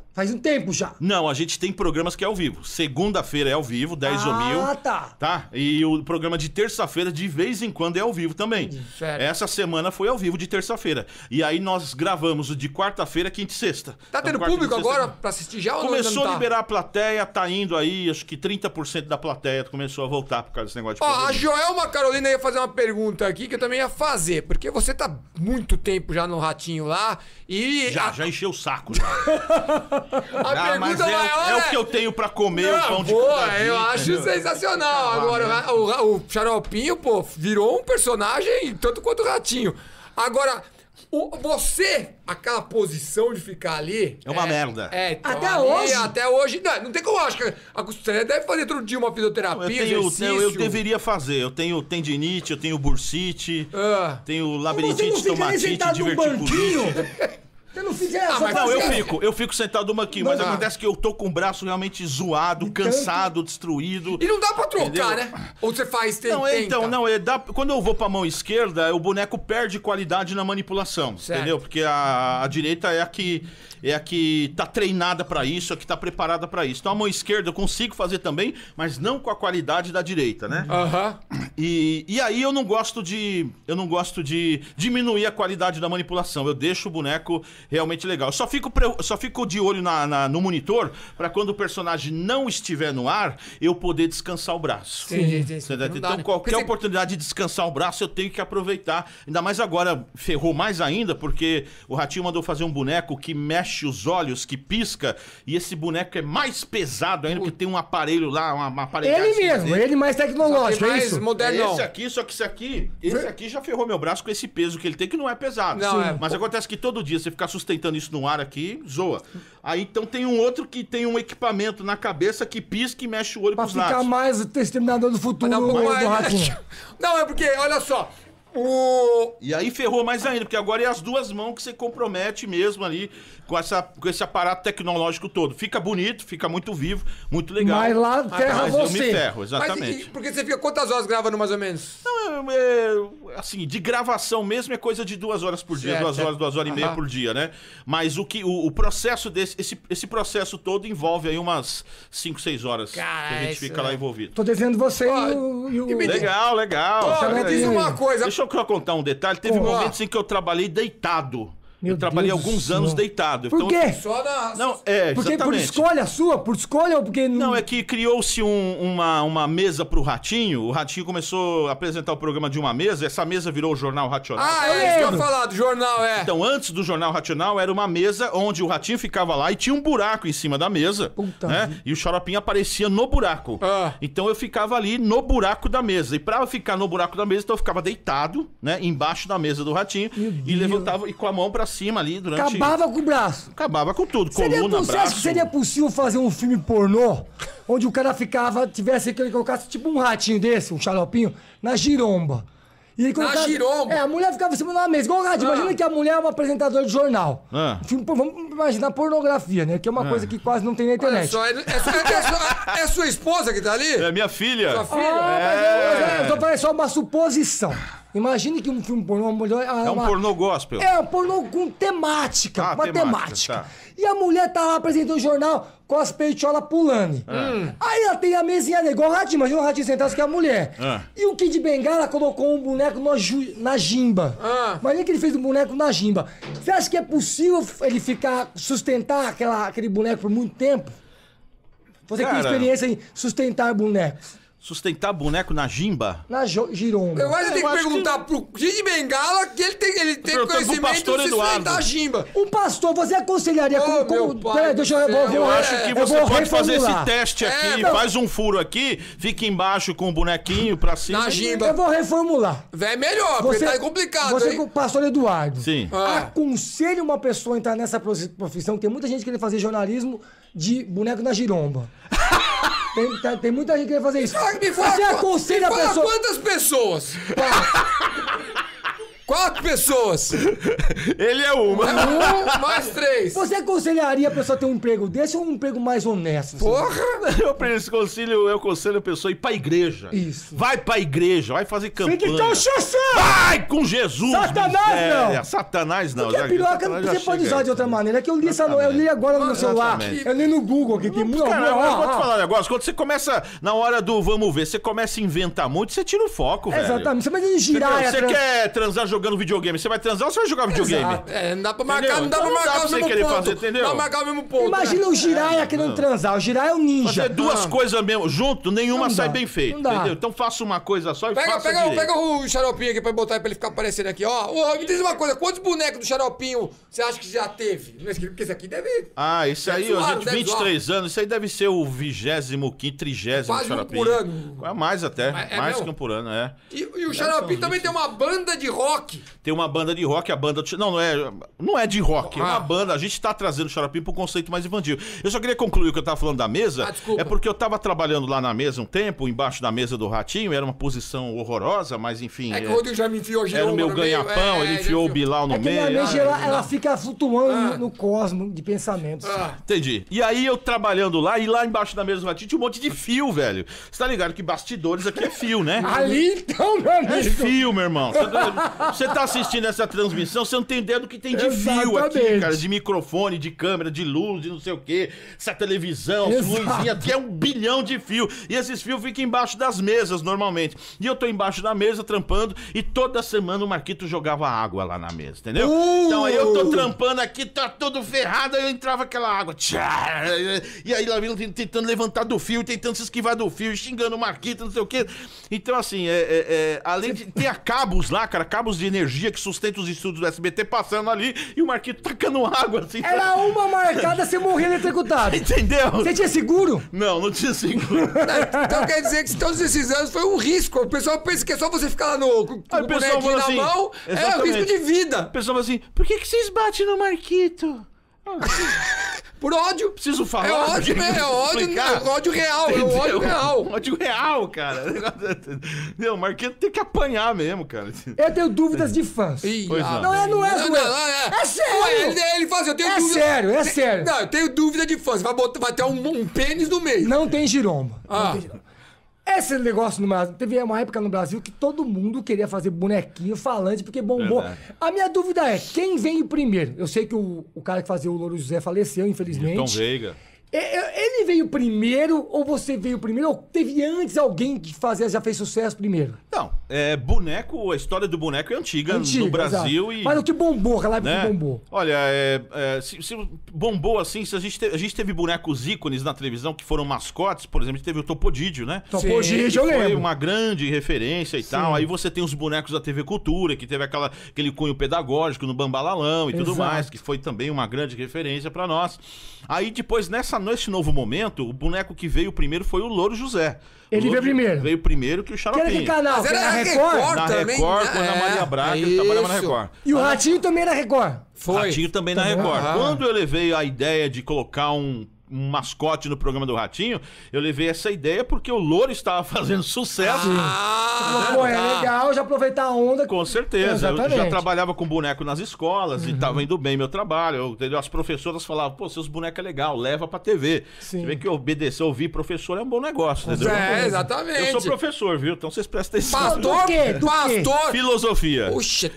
Faz um tempo já. Não, a gente tem programas que é ao vivo. Segunda-feira é ao vivo, 10 ou 1000. Ah, tá. Tá? E o programa de terça-feira, de vez em quando, é ao vivo também. Sério? Essa semana foi ao vivo de terça-feira. E aí nós gravamos o de quarta-feira, quinta e sexta. Tá Então, tendo quarta, público quinta e sexta- agora pra assistir já ou Começou não? a liberar a plateia, tá indo aí, acho que 30% da plateia começou a voltar por causa desse negócio de Ó, a pandemia. Joelma Carolina ia fazer uma pergunta aqui que eu também ia fazer, porque você tá muito tempo já no Ratinho lá e... Já encheu o saco. Já. A Ah, mas pergunta maior é o que eu tenho pra comer, o pão de boa, cada dia, eu acho entendeu? sensacional. Agora, o Xaropinho, pô, virou um personagem tanto quanto o Ratinho. Agora, você, aquela posição de ficar ali... É uma merda. Então, Até ali, hoje? Até hoje. Não tem como, eu acho que a costura deve fazer todo dia uma fisioterapia, Eu deveria fazer. Eu tenho tendinite, eu tenho bursite, Ah. tenho Você não labirintite, fica nem estomatite, sentado no diverticulite. banquinho? Você não fica... só mas faz Não, isso. eu fico sentado no banquinho, mas Não dá. acontece que eu tô com o braço realmente zoado, De cansado, destruído. E não dá pra trocar, Entendeu? né? Ou você faz, Não, tenta. então, não, quando eu vou pra mão esquerda, o boneco perde qualidade na manipulação, Certo. entendeu? Porque a direita é a que tá treinada pra isso, é a que tá preparada pra isso. Então a mão esquerda eu consigo fazer também, mas não com a qualidade da direita, né? Aham. E aí eu não gosto de diminuir a qualidade da manipulação. Eu deixo o boneco realmente legal. Eu só fico de olho no monitor pra quando o personagem não estiver no ar, eu poder descansar o braço. Sim. Você tá entendendo? Não dá, Então, né? qualquer Porque você- oportunidade de descansar o braço, eu tenho que aproveitar. Ainda mais agora, ferrou mais ainda, porque o Ratinho mandou fazer um boneco que mexe os olhos, que pisca, e esse boneco é mais pesado ainda, porque tem um aparelho lá, uma aparelhagem. Ele mesmo, ele mais tecnológico, é mais isso? modernão. Esse aqui, só que esse aqui já ferrou meu braço com esse peso que ele tem, que não é pesado. Não, é. Mas acontece que todo dia você ficar sustentando isso no ar aqui, zoa. Aí então tem um outro que tem um equipamento na cabeça que pisca e mexe o olho Pra pros ficar lados. mais o Exterminador do Futuro Dá um pouco do mais- Ratinho. Não, é porque, olha só. E aí ferrou mais ainda, porque agora é as duas mãos que você compromete mesmo ali com esse aparato tecnológico todo. Fica bonito, fica muito vivo, muito legal. Mas lá ferra Mas eu me você. ferro, Mas exatamente. porque você fica quantas horas gravando mais ou menos? Não, assim, de gravação mesmo é coisa de 2 horas por dia, Certo, 2 horas, certo. 2 horas e meia Aham. por dia, né? Mas o processo esse processo todo envolve aí umas 5, 6 horas Cara, que a gente isso fica é- lá envolvido. Tô devendo você Ó, e o... e me diz- Legal, legal. Ó, Olha me diz aí. uma coisa. Deixa eu contar um detalhe. Teve Ó. momentos em que eu trabalhei deitado. Meu eu trabalhei Deus do alguns céu. anos deitado. Por quê? Só na. Não, é, Porque por exatamente. escolha sua? Por escolha ou porque... Não, é que criou-se uma mesa pro Ratinho. O Ratinho começou a apresentar o programa de uma mesa. Essa mesa virou o Jornal Racional. Ah, Eu é isso que eu ia lembro. falar do jornal, é. Então, antes do Jornal Racional, era uma mesa onde o Ratinho ficava lá e tinha um buraco em cima da mesa. Puta Né? vida. E o Xaropinho aparecia no buraco. Ah. Então eu ficava ali no buraco da mesa. E pra eu ficar no buraco da mesa, então eu ficava deitado, né? Embaixo da mesa do Ratinho. Meu E Deus. levantava e com a mão pra cima ali durante. Acabava com o braço. Acabava com tudo. Você Coluna, acha braço. que seria possível fazer um filme pornô onde o cara tivesse que ele colocasse tipo um ratinho desse, um xaropinho, na giromba? E ele colocasse- giromba? É, a mulher ficava em cima de uma mesa, igual o ratinho. Ah. Imagina que a mulher é uma apresentadora de jornal. Ah. Um filme, vamos imaginar pornografia, né? Que é uma coisa que quase não tem na Olha internet. só, é sua esposa que tá ali? É minha filha. Sua filha? Mas eu tô falando só uma suposição. Imagine que um filme pornô, uma mulher... É um pornô gospel. É um pornô com temática, Ah, uma temática, tá. E a mulher tá lá apresentando o jornal com as peitolas pulando. Aí ela tem a mesinha dele, igual o ratinho, imagina o ratinho sentado que é a mulher. Ah. E o Kid Bengala colocou um boneco na gimba. Ah. Imagina que ele fez um boneco na gimba. Você acha que é possível ele sustentar aquele boneco por muito tempo? Você que tem Cara. experiência em sustentar bonecos. Sustentar boneco na gimba? Na giromba. Eu acho que tem Eu que acho perguntar pro Kid Bengala que ele tem Perguntando pro conhecimento pastor de Eduardo. sustentar a gimba. Um pastor, você aconselharia Ô, meu pai Peraí, deixa eu... do céu. Eu acho que você vou pode fazer esse reformular. teste aqui, não. faz um furo aqui, fica embaixo com o bonequinho pra cima. Na gimba. Eu vou reformular. É melhor, porque tá complicado, Você hein? com o pastor Eduardo. Sim. Ah. Aconselha uma pessoa a entrar nessa profissão. Tem muita gente querendo fazer jornalismo de boneco na giromba. Tem muita gente querendo fazer isso. Me fala, Você aconselha a me fala pessoa... quantas pessoas? 4 pessoas. Ele é uma. 1 mais 3. Você aconselharia a pessoa ter um emprego desse ou um emprego mais honesto? assim? Porra! Eu aconselho a pessoa a ir pra igreja. Isso. Vai pra igreja, vai fazer campanha. Fique cachaça! Vai com Jesus! Satanás, miséria. não. Satanás não. Porque a piroca Satanás já você pode chega usar aí. de outra maneira. É que eu li essa eu li agora no meu celular. Exatamente. Eu li no Google aqui. Que Cara, eu vou te falar um negócio. Quando você começa, na hora do vamos ver, você começa a inventar muito, você tira o foco, velho. Exatamente. Você vai girar. Entendeu? Você quer transar jogando videogame, você vai transar ou você vai jogar videogame? Exato. Não dá pra marcar, Entendeu? não dá pra Então não dá marcar pra o você mesmo querer ponto. fazer, entendeu? Não dá pra marcar o mesmo ponto. Imagina o Jiraiya querendo transar. O Jiraiya é o ninja. Fazer duas coisas mesmo junto, nenhuma Não sai dá, bem feita, não dá. entendeu? Então faça uma coisa só e faça direito. Pega o xaropinho aqui pra botar pra ele ficar aparecendo aqui, ó. Ô, me diz uma coisa, quantos bonecos do xaropinho você acha que já teve? Porque esse aqui deve... Ah, isso aí, Deve zoar, gente, deve 23 anos, isso aí deve ser o 25º, 30º Quase um xaropinho. por ano. É mais até, É mais mesmo? que um por ano, é. E o xaropinho também tem uma banda de rock. Tem uma banda de rock, a banda... Não é de rock, é Ah. uma banda. A gente tá trazendo o xaropinho pro conceito mais infantil. Eu só queria concluir o que eu tava falando da mesa. Desculpa. É porque eu tava trabalhando lá na mesa um tempo, embaixo da mesa do Ratinho, era uma posição horrorosa, mas enfim... É que o Rodrigo já me enfiou Era o meu no meio. ganha-pão, ele enfiou o Bilal no É que meio. minha mente Ah, ela fica flutuando no cosmo de pensamentos. Entendi. E aí eu trabalhando lá, e lá embaixo da mesa do Ratinho tinha um monte de fio, velho. Você tá ligado que bastidores aqui é fio, né? Ali então, meu É amigo. fio, meu irmão. Você tá assistindo essa transmissão, você não tem ideia do que tem de fio aqui, Exatamente. cara. De microfone, de câmera, de luz, de não sei o quê. Essa televisão, Exato. luzinha, aqui é 1 bilhão de fio. E esses fios ficam embaixo das mesas, normalmente. E eu tô embaixo da mesa, trampando, e toda semana o Marquito jogava água lá na mesa, entendeu? Então aí eu tô trampando aqui, tá todo ferrado, aí eu entrava aquela água. Tchá, e aí lá vindo tentando levantar do fio, tentando se esquivar do fio, xingando o Marquito, não sei o quê. Então, assim, além de ter cabos lá, cara, cabos de energia que sustentam os estudos do SBT passando ali e o Marquito tacando água, assim. Era uma marcada, você morria eletrocutado. Entendeu? Você tinha seguro? Não tinha seguro. Então quer dizer que todos esses anos foi um risco. O pessoal pensa que é só você ficar lá com Aí o o pessoal bonequinho na fala assim, mão. É um exatamente. risco de vida. O pessoal fala assim, por que vocês batem no Marquito? Por ódio. Preciso falar. É ódio, né? É ódio, Explicar. é ódio real. É um ódio real. Ódio real, cara. Meu, o Marquito tem que apanhar mesmo, cara. Eu tenho dúvidas de fãs. Ih, Pois não. Não é zoeira. é. É sério. Ué, ele fala assim, eu tenho É dúvida. sério, é sério. Não, eu tenho dúvida de fãs. Vai ter um pênis no meio. Não tem giromba. Não Ah. tem giromba. Esse negócio no Brasil, teve uma época no Brasil que todo mundo queria fazer bonequinho falante porque bombou. Verdade. A minha dúvida é, quem veio primeiro? Eu sei que o cara que fazia o Louro José faleceu, infelizmente. Tom Veiga. Ele veio primeiro ou você veio primeiro? Ou teve antes alguém que já fez sucesso primeiro? Não, boneco, a história do boneco é antiga no Brasil exato. e... Mas o que bombou, aquela época né? que bombou. Olha, se bombou assim, se a gente teve bonecos ícones na televisão que foram mascotes, por exemplo, a gente teve o Topodídio, né? Topodídio, Que eu foi lembro. uma grande referência e tal. Aí você tem os bonecos da TV Cultura, que teve aquele cunho pedagógico no Bambalalão e tudo Exato. mais, que foi também uma grande referência pra nós. Aí depois, nesse novo momento, o boneco que veio primeiro foi o Louro José. Ele veio primeiro. Veio primeiro que o Que era Xaropinho. que canal? Mas Que era era Record. Record? Na também, Record, né? quando a Maria Braga É, ele trabalhava na isso. Record. E o Ratinho também era Record. Foi. Ratinho também na Também. Record. Ah. Quando eu levei a ideia de colocar um mascote no programa do Ratinho, eu levei essa ideia porque o Louro estava fazendo sucesso. Pô, é legal já aproveitar a onda. Com certeza. Eu já Exatamente. trabalhava com boneco nas escolas e tava indo bem meu trabalho. Entendeu? As professoras falavam, pô, seus bonecos é legal, leva pra TV. Sim. Você vê que obedecer, ouvir professor é um bom negócio, entendeu? É, exatamente. Eu sou professor, viu? Então vocês prestem atenção. Pastor? Do quê? Do quê? Pastor? Filosofia. Puxa.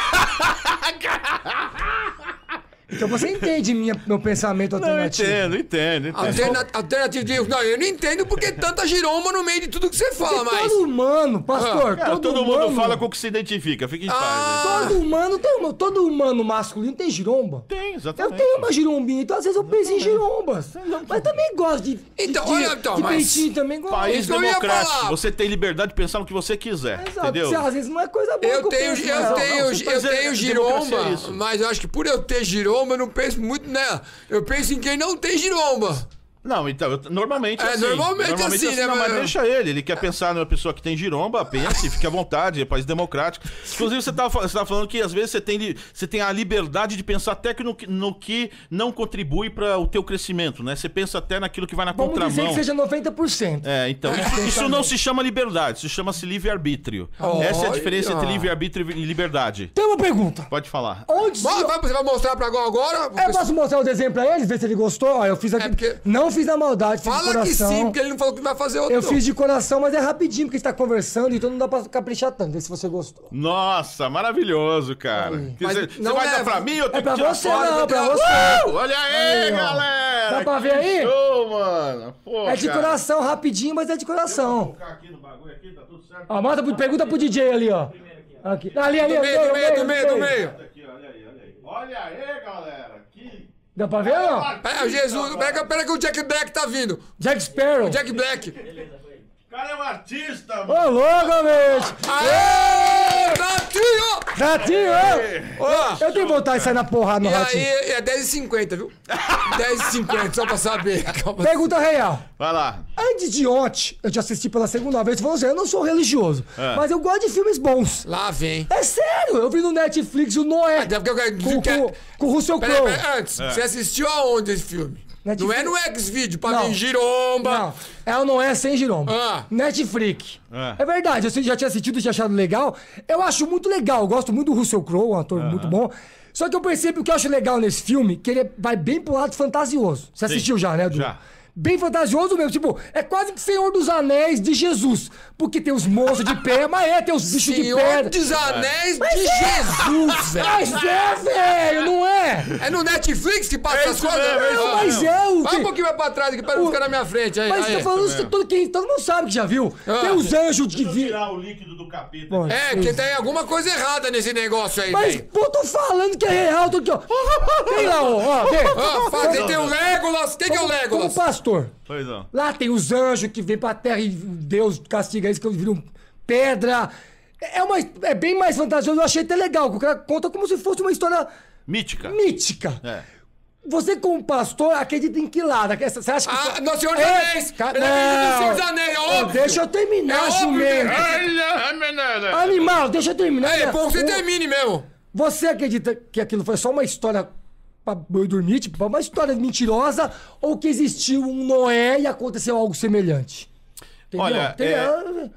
Então você entende meu pensamento Não, alternativo. entendo. Alternativo de... Não, eu não entendo porque tanta giromba no meio de tudo que você fala, Porque mas... todo humano, pastor, Cara, todo mundo humano, fala com o que se identifica, fica em paz. Né? todo humano masculino tem giromba. Tem, Eu exatamente. tenho uma girombinha, então às vezes eu penso em girombas. Mas também gosto de Então, de, olha, então, de mas- peitinho também gosto. País Isso que eu ia democrático. falar. Você tem liberdade de pensar no que você quiser. Exato, Entendeu? se às vezes não é coisa boa Eu que tenho, penso, eu mas- tenho, não, você tá eu dizendo tenho que democracia giromba, é isso. mas eu acho que por eu ter giromba, eu não penso muito nela. Eu penso em quem não tem giromba. Não, então, normalmente assim. Normalmente assim, né, não, mas mano? deixa ele quer pensar numa pessoa que tem giromba, pense, fique à vontade, é país democrático. Inclusive, você tava falando que às vezes você tem a liberdade de pensar até que no que não contribui para o teu crescimento, né? Você pensa até naquilo que vai na Vamos contramão. dizer que seja 90%. Então, isso não se chama liberdade, isso chama-se livre-arbítrio. Essa é a diferença entre livre-arbítrio e liberdade. Tem uma pergunta. Pode falar. Onde... Você vai mostrar pra agora? Eu posso mostrar o desenho pra eles, ver se ele gostou? Ó, eu fiz aqui. Não fiz na maldade, fiz de Fala que coração. sim, porque ele não falou que vai fazer outro. Eu fiz de coração, mas é rapidinho, porque você tá conversando, então não dá pra caprichar tanto. Vê se você gostou. Nossa, maravilhoso, cara. Mas Você não vai é- dar pra mim ou É tem pra que tirar você, foto? não, pra você. Olha aí, Aí, ó. galera! Dá pra ver Que aí? show, mano! Pô, É de cara. coração, rapidinho, mas é de Vou coração. colocar aqui no bagulho aqui, tá tudo certo? Ó, pergunta pro DJ ali, ó. Aqui. Ali, Do meio. Aqui, olha aí. Olha aí, galera! Que... Dá pra ver, ó? Pera, Jesus, pera que o Jack Black tá vindo. Jack Sparrow. Jack Black. O cara é um artista, mano! Ô, louco, bicho. Aê! Ratinho! Ratinho, ó. Ó, Eu tenho vontade de sair na porrada no e aí ratinho. é 10h50, viu? 10h50, só pra saber. Pergunta real. Vai lá. Antes de ontem, eu te assisti pela segunda vez, falando assim, eu não sou religioso, mas eu gosto de filmes bons. Lá vem. É sério, eu vi no Netflix o Noé com o Russell Crowe. Pera, antes, você assistiu aonde esse filme? Netflix. Não é no Xvideo, pra Não. ver giromba. Não, é o Noé sem giromba. Ah. Netflix. É. É verdade, eu já tinha assistido e tinha achado legal. Eu acho muito legal, eu gosto muito do Russell Crowe, um ator muito bom. Só que eu percebo que eu acho legal nesse filme, que ele vai bem pro lado fantasioso. Você assistiu já, né, Edu? Já. Bem fantasioso mesmo, tipo, é quase que Senhor dos Anéis de Jesus. Porque tem os monstros de pé, mas tem os bichos de Senhor pedra. dos Anéis Mas de é. Jesus, velho. Mas é, velho, não é? É no Netflix que passa É as isso coisas? mesmo, é isso Não, mas é o... Vai um pouquinho mais pra trás aqui, pra não ficar na minha frente. Aí, Mas aí. tá falando isso que todo mundo sabe que já viu. Tem os anjos de... Tirar o líquido do capeta. Bom, É, que tem alguma coisa errada nesse negócio aí, Mas, velho. pô, tô falando que é real, tô aqui, ó. Tem lá, ó, vê. Tem o Legolas. Quem que é o Como Legolas? pastor. Pois não. Lá tem os anjos que vêm pra terra e Deus castiga eles que viram pedra. É bem mais fantasioso, eu achei até legal, que o cara conta como se fosse uma história Mítica. mítica. É. Você, como pastor, acredita em que lado? Você acha que... Ah, no Senhor dos Anéis. Ele acredita no Senhor dos Anéis, é óbvio. Deixa eu terminar, É óbvio jumento. que- Animal, deixa eu terminar. É, bom, você termine mesmo. Você acredita que aquilo foi só uma história pra eu dormir, tipo, uma história mentirosa, ou que existiu um Noé e aconteceu algo semelhante? Entendeu? Olha, Entendeu?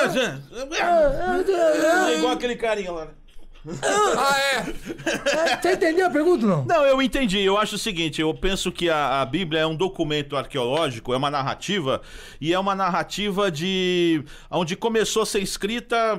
É igual aquele carinha lá, né? Ah, é. Você entendeu a pergunta, não? Não, eu entendi. Eu acho o seguinte, eu penso que a Bíblia é um documento arqueológico, é uma narrativa, e é uma narrativa de onde começou a ser escrita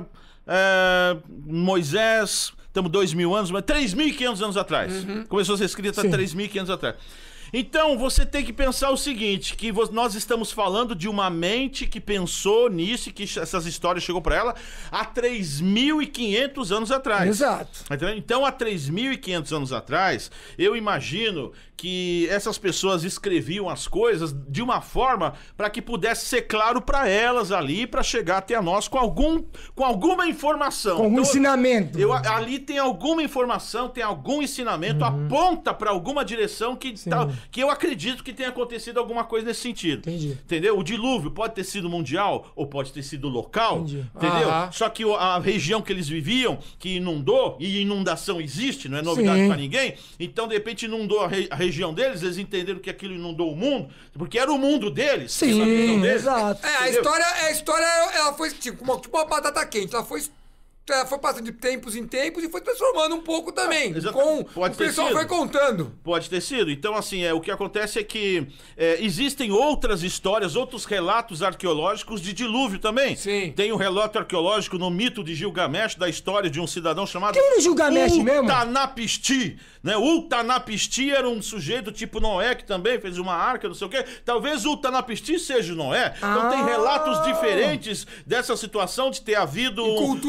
Moisés, estamos 2.000 anos, mas 3.500 anos atrás. Começou a ser escrita 3.500 anos atrás. Então, você tem que pensar o seguinte, que nós estamos falando de uma mente que pensou nisso e que essas histórias chegou para ela há 3.500 anos atrás. Exato. Entendeu? Então, há 3.500 anos atrás, eu imagino que essas pessoas escreviam as coisas de uma forma para que pudesse ser claro para elas ali, para chegar até a nós com alguma informação. Com algum Então, ensinamento. ali tem alguma informação, tem algum ensinamento, aponta para alguma direção que eu acredito que tenha acontecido alguma coisa nesse sentido. Entendi. Entendeu? O dilúvio pode ter sido mundial ou pode ter sido local. Entendi. Entendeu? Aham. Só que a região que eles viviam, que inundou, e inundação existe, não é novidade Sim. para ninguém, então de repente inundou a região deles, eles entenderam que aquilo inundou o mundo, porque era o mundo deles. Sim, a visão deles. exato. É, a Entendeu? história, ela foi tipo uma batata quente. Ela foi passando de tempos em tempos e foi transformando um pouco também. Exatamente. Pode O ter pessoal sido. foi contando. Pode ter sido. Então, assim, o que acontece é que existem outras histórias, outros relatos arqueológicos de dilúvio também. Sim. Tem um relato arqueológico no mito de Gilgamesh, da história de um cidadão chamado Quem era Gilgamesh mesmo? Utnapishtim. Né? Utnapishtim era um sujeito tipo Noé, que também fez uma arca, não sei o quê. Talvez Utnapishtim seja o Noé. Então tem relatos diferentes dessa situação de ter havido Em culturas diferentes.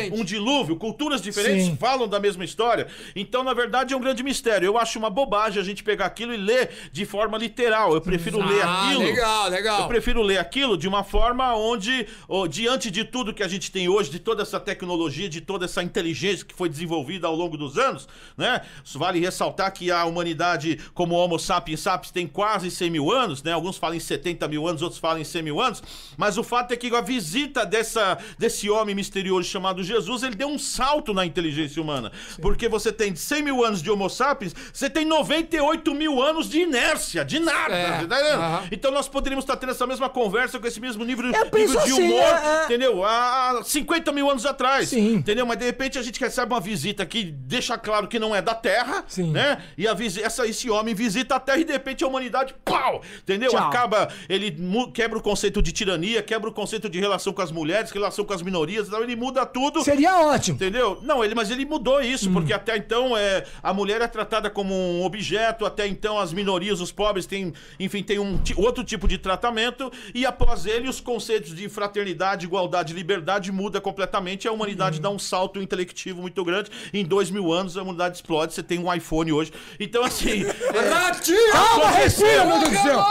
um dilúvio, culturas diferentes Sim. falam da mesma história. Então, na verdade, é um grande mistério. Eu acho uma bobagem a gente pegar aquilo e ler de forma literal. Eu prefiro ler aquilo. Legal. Eu prefiro ler aquilo de uma forma onde, diante de tudo que a gente tem hoje, de toda essa tecnologia, de toda essa inteligência que foi desenvolvida ao longo dos anos, né? Vale ressaltar que a humanidade, como Homo sapiens sapiens, tem quase 100 mil anos, né? Alguns falam em 70 mil anos, outros falam em 100 mil anos. Mas o fato é que a visita desse homem misterioso chamado Jesus, ele deu um salto na inteligência humana. Sim. Porque você tem 100 mil anos de Homo sapiens, você tem 98 mil anos de inércia, de nada. Então nós poderíamos estar tendo essa mesma conversa com esse mesmo nível de humor, entendeu? Há 50 mil anos atrás. Sim. Entendeu? Mas de repente a gente recebe uma visita que deixa claro que não é da Terra, sim, né? E esse homem visita a Terra e de repente a humanidade, pau! Entendeu? Tchau. Acaba, ele quebra o conceito de tirania, quebra o conceito de relação com as mulheres, relação com as minorias, então ele muda tudo. Seria ótimo. Entendeu? Não, mas ele mudou isso, porque até então a mulher é tratada como um objeto, até então as minorias, os pobres têm outro tipo de tratamento, e após ele os conceitos de fraternidade, igualdade e liberdade muda completamente, e a humanidade dá um salto intelectivo muito grande. Em 2000 anos a humanidade explode, você tem um iPhone hoje. Então assim... Calma, respira, meu Deus do céu!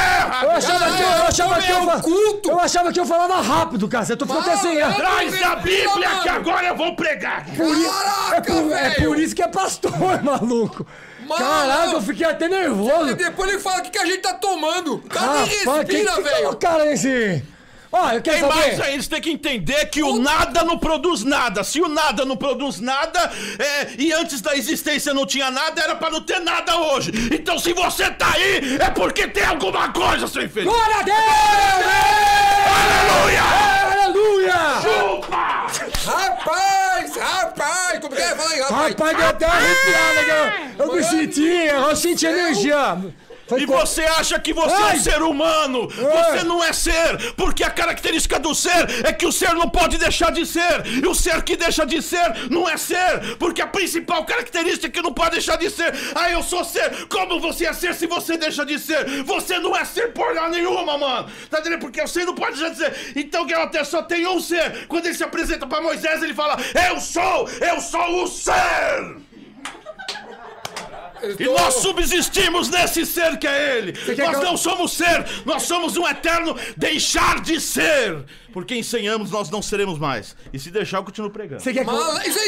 Eu achava que eu falava rápido, cara. Você tô ficando até sem ar. Traz a Bíblia que agora eu vou pregar! É por isso que é pastor, maluco. Mano, caraca, eu fiquei até nervoso. E depois ele fala o que a gente tá tomando. O cara nem respira, velho. Cara, esse... Ó, eu quero saber. Mais ainda, você tem que entender que o nada não produz nada. Se o nada não produz nada, e antes da existência não tinha nada, era pra não ter nada hoje. Então se você tá aí, é porque tem alguma coisa, seu infeliz. Glória a Deus! Aleluia! Aleluia! Chupa! Rapaz! Como que é? Fala aí, rapaz. Rapaz, deu até arrepiada. Eu senti energia. E você acha que você é um ser humano? Você não é ser, porque a característica do ser é que o ser não pode deixar de ser. E o ser que deixa de ser não é ser, porque a principal característica é que não pode deixar de ser. Ah, eu sou ser. Como você é ser se você deixa de ser? Você não é ser porra nenhuma, mano. Tá entendendo? Porque o ser não pode deixar de ser. Então que até só tem um ser. Quando ele se apresenta pra Moisés, ele fala: eu sou o ser. E nós subsistimos nesse ser que é ele. Nós não somos ser, nós somos um eterno deixar de ser. Porque em 100 anos nós não seremos mais. E se deixar, eu continuo pregando. Você quer que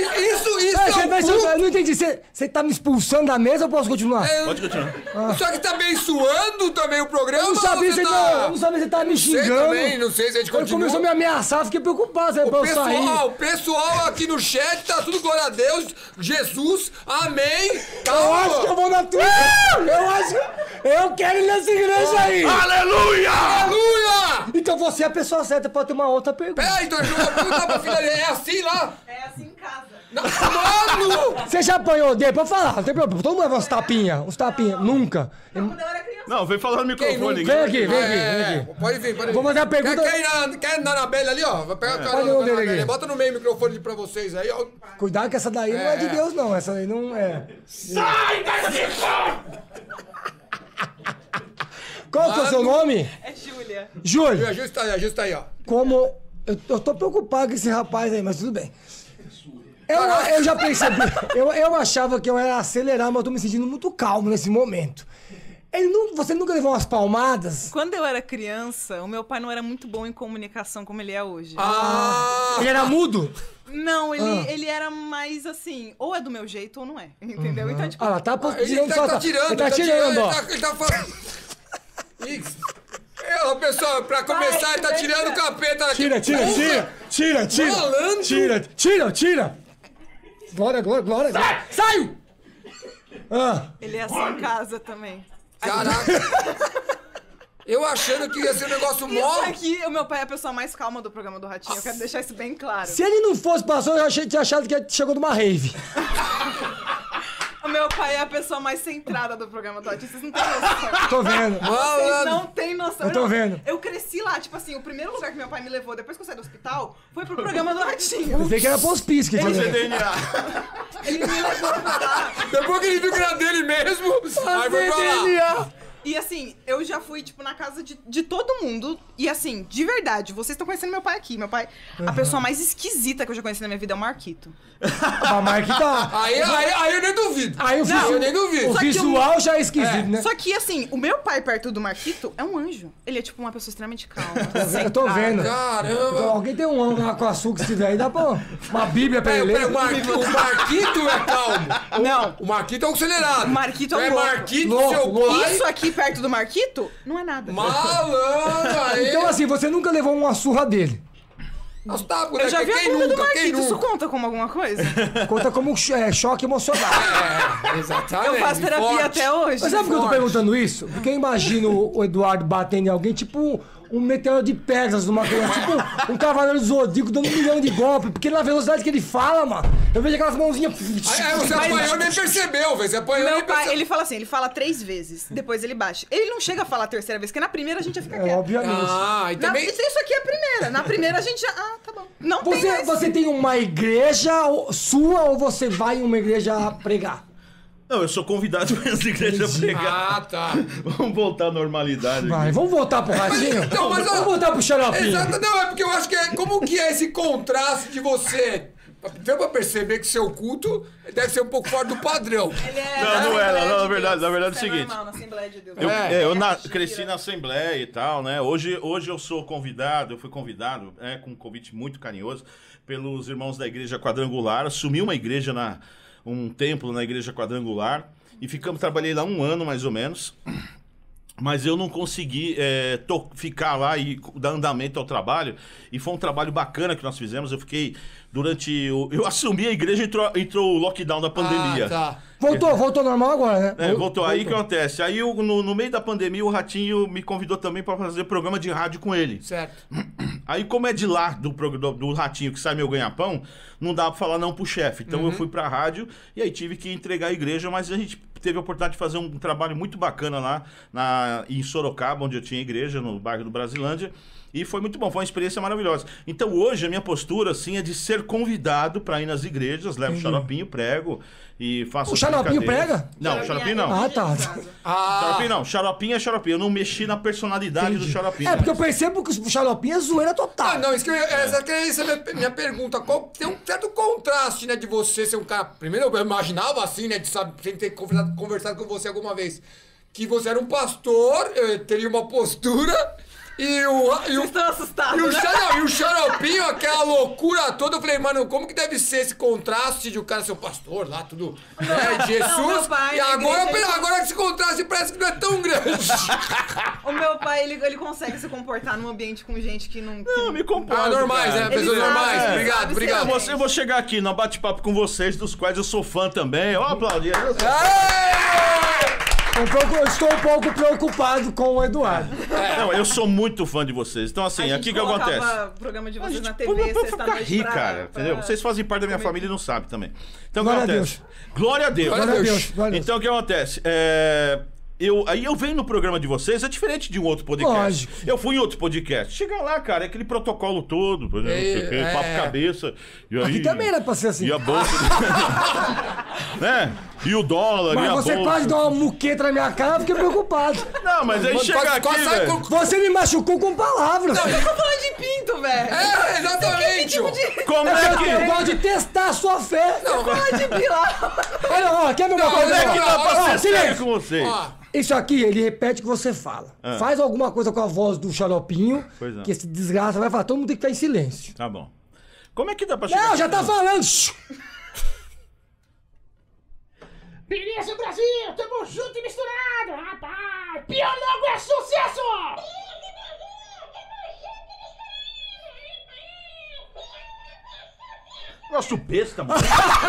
eu não entendi. Você tá me expulsando da mesa ou posso continuar? Pode continuar. Só que tá abençoando também o programa. Eu não sabia se você tava me xingando. Não sei se a gente continua. Ele começou a me ameaçar, fiquei preocupado. O pessoal aqui no chat tá tudo glória a Deus, Jesus, amém. Eu acho que eu vou na tua. Eu quero ir nessa igreja aí. Aleluia! Aleluia! Então você é a pessoa certa pra ter uma outra pergunta. Peraí, então eu vou perguntar pra filha dele, é assim lá? É assim em casa. Mano! Você já apanhou dele? Pode falar, não tem problema. Todo mundo leva uns tapinhas. Nunca. Quando eu era criança. Não, vem falar no microfone. Vem aqui. Pode vir. Vou fazer a pergunta. Quer andar na Bela ali, ó? Bota no meio o microfone pra vocês aí, ó. Cuidado que essa daí não é de Deus, não. Essa daí não é. Sai daqui, fora! Qual que é o seu nome? É Júlia. Júlia. Ajusta aí, ó. Como... Eu tô preocupado com esse rapaz aí, mas tudo bem. Eu já percebi. Eu achava que eu ia acelerar, mas eu tô me sentindo muito calmo nesse momento. Você nunca levou umas palmadas? Quando eu era criança, o meu pai não era muito bom em comunicação como ele é hoje. Ele era mudo? Não, ele era mais assim, ou é do meu jeito ou não é, entendeu? Então, tipo... Ele tá tirando, ó. Ele tá falando... Isso. Pessoal, pra começar, ele tá tirando o capeta aqui. Tira. Glória. Sai! Ele é assim em casa também. Caraca. Eu achando que ia ser um negócio mó. Isso aqui, o meu pai é a pessoa mais calma do programa do Ratinho. Eu quero deixar isso bem claro. Se ele não fosse pastor, eu tinha achado que chegou numa rave. O meu pai é a pessoa mais centrada do programa do Ratinho. Vocês não têm noção. Tô vendo. Vocês não têm noção. Eu tô vendo. Eu cresci lá, tipo assim, o primeiro lugar que meu pai me levou depois que eu saí do hospital foi pro programa do Ratinho. Eu pensei que era pro hospício que ele Ele me levou pra lá. Depois que ele viu que era dele mesmo, aí foi pra lá. E assim, eu já fui, tipo, na casa de todo mundo. E assim, de verdade, vocês estão conhecendo meu pai aqui. Meu pai, a pessoa mais esquisita que eu já conheci na minha vida é o Marquito. A Marquita... Aí eu nem duvido. Aí eu nem duvido. O visual já é esquisito, né? Só que assim, o meu pai perto do Marquito é um anjo. Ele é tipo uma pessoa extremamente calma. Eu tô vendo. Caramba. Alguém tem um anjo lá com açúcar, se tiver aí, dá pra uma bíblia pra ele. O Marquito é calmo. Não. O Marquito é um acelerado. O Marquito é um louco. Marquito, Louco, seu pai. Isso aqui perto do Marquito não é nada. Malandro, aí. Então assim, você nunca levou uma surra dele. Nós tá, Eu já vi a quem bunda do nunca, quem Marquito. Isso nunca? conta como alguma coisa? Conta como choque emocional. Exatamente. Eu faço terapia forte. até hoje. Mas sabe por que eu tô Forte. perguntando isso? Porque eu imagino o Eduardo batendo em alguém, tipo um meteoro de Pegasus numa criança, tipo um cavaleiro do Zodíaco dando 1 milhão de golpes. Porque na velocidade que ele fala, mano, eu vejo aquelas mãozinhas... Aí você apanhou e nem percebeu, velho. Você apanhou e Meu nem pai, percebeu. ele fala assim, ele fala 3 vezes, depois ele baixa. Ele não chega a falar a terceira vez, porque na primeira a gente já fica quieto. Obviamente. Ah, e também... Isso aqui é a primeira. Na primeira a gente já... Ah, tá bom. Não tem mais. Você tem uma igreja sua ou você vai em uma igreja pregar? Não, eu sou convidado para essa igreja pregar. Ah, tá. Vamos voltar à normalidade. Vai, aqui. vamos voltar pro ratinho? Então, mas, Vamos voltar pro xaropinho. Exato, não, é porque eu acho que como que é esse contraste de você... Deu pra perceber que seu culto deve ser um pouco fora do padrão. Ele é Não era, Assembleia na de verdade Deus. é o Isso seguinte. normal, na Assembleia de Deus. Eu cresci na Assembleia e tal, né? Hoje eu sou convidado, eu fui convidado, com um convite muito carinhoso, pelos irmãos da Igreja Quadrangular. Assumi uma igreja, um templo na Igreja Quadrangular, e trabalhei lá 1 ano, mais ou menos. Mas eu não consegui ficar lá e dar andamento ao trabalho. E foi um trabalho bacana que nós fizemos. Eu fiquei eu assumi a igreja e entrou o lockdown da pandemia. Ah, tá. Voltou normal agora, né? Voltou. Aí o que acontece? Aí no meio da pandemia o Ratinho me convidou também para fazer programa de rádio com ele. Certo. Aí como é de lá do Ratinho que sai meu ganha-pão, não dá pra falar não pro chefe. Então eu fui pra rádio e aí tive que entregar a igreja, mas a gente teve a oportunidade de fazer um trabalho muito bacana lá em Sorocaba, onde eu tinha igreja, no bairro do Brasilândia. E foi muito bom, foi uma experiência maravilhosa. Então hoje a minha postura, assim, é de ser convidado para ir nas igrejas, levo o xaropinho, prego e faço... O xaropinho brincadeiras. prega? Não, o xaropinho não. Ah, tá. Xaropinho não, xaropinho é xaropinho. Eu não mexi na personalidade do xaropinho. É, porque eu percebo que o xaropinho é zoeira total. Ah, não, isso que essa é a minha pergunta. Tem um certo contraste, né, de você ser um cara... Primeiro, eu imaginava assim, né, sem ter conversado com você alguma vez, que você era um pastor, teria uma postura... Vocês estão assustados, né? E o xaropinho, aquela loucura toda, eu falei, mano, como que deve ser esse contraste de o cara ser o pastor lá, tudo, né, Jesus, meu pai, e agora igreja, esse contraste parece que não é tão grande. O meu pai, ele consegue se comportar num ambiente com gente que não... Não, me comporta. Normais, cara. né, pessoas Ele sabe, normais, sabe obrigado, ser obrigado. gente. Eu vou chegar aqui no bate-papo com vocês, dos quais eu sou fã também. Ó, aplaudir. Eu estou um pouco preocupado com o Eduardo. Não, eu sou muito fã de vocês. Então, assim, aqui que acontece? O programa de vocês na Pra TV, ficar rir, cara, entendeu? Vocês fazem parte da minha família e não sabem também. Então, o que Glória a acontece? Glória a Deus. Glória a Deus. Glória a Deus. Então, o que acontece? Aí eu venho no programa de vocês, é diferente de um outro podcast. Lógico. Eu fui em outro podcast. Chega lá, cara, é aquele protocolo todo, não sei o quê, papo cabeça. E aí, Aqui também era pra ser assim. E a bolsa. Né? E o dólar, Mas e a você bolsa. quase deu uma muqueta na minha cara, eu fiquei preocupado. Não, mas aí chega aqui, velho. Você me machucou com palavras. Eu tô falando de pinto, velho. Exatamente. Como é que... Eu gosto de testar a sua fé. Não, fala de pilar. Olha, ó, quer ver uma coisa? Como é que dá pra Ó, ser sério silêncio. com vocês? Ó, Isso aqui, ele repete o que você fala. Faz alguma coisa com a voz do xaropinho, Pois não. que esse desgraça vai falar. Todo mundo tem que ficar em silêncio. Tá bom. Como é que dá pra chegar... Não, já tá falando. Beleza, Brasil! Tamo junto e misturado! Rapaz! Pionongo é sucesso! Nossa, o besta, mano.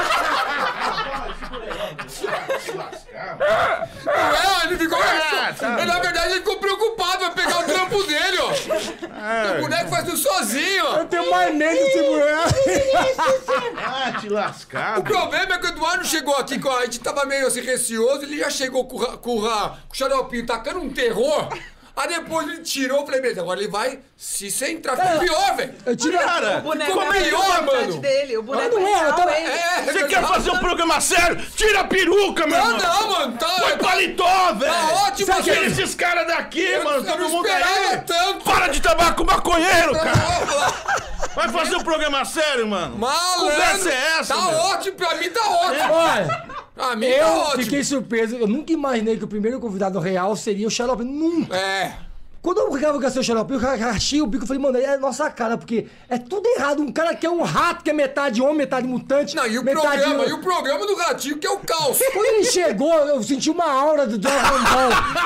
ele ficou... Na verdade, ele ficou preocupado, vai pegar o trampo dele, ó. O boneco faz tudo sozinho, ó. Eu tenho mais medo de segurar. Ah, te O lascado. problema é que o Eduardo chegou aqui, a gente tava meio assim receoso, ele já chegou com o xaropinho tacando um terror. Aí depois ele tirou, eu falei, beleza, agora ele vai se centrar. Ficou pior, velho. Eu tirei. Cara, O boneco ficou é a melhor, vontade mano. dele. O boneco não é, eu real, tava- ele. você quer fazer um programa sério? Tira a peruca, meu irmão. Não, mano, tá. Põe paletó, velho. Tá ótimo, Tira gente. esses caras daqui, Eu mano. não Todo mundo esperava aí. tanto. Para de tabaco maconheiro, cara. Tá, Vai fazer um programa sério, mano. malandro. Conversa é essa, Tá meu? ótimo, pra mim tá ótimo. Olha, Pra mim tá eu ótimo. fiquei surpreso. Eu nunca imaginei que o primeiro convidado real seria o Xarope. Nunca. É. Quando eu ficava com o Xarope, eu rachei o bico e falei, mano, é a nossa cara, porque é tudo errado. Um cara que é um rato, que é metade homem, metade mutante. Não, e o metade... programa do Ratinho, que é o caos. Quando ele chegou, eu senti uma aura do Dragon Ball.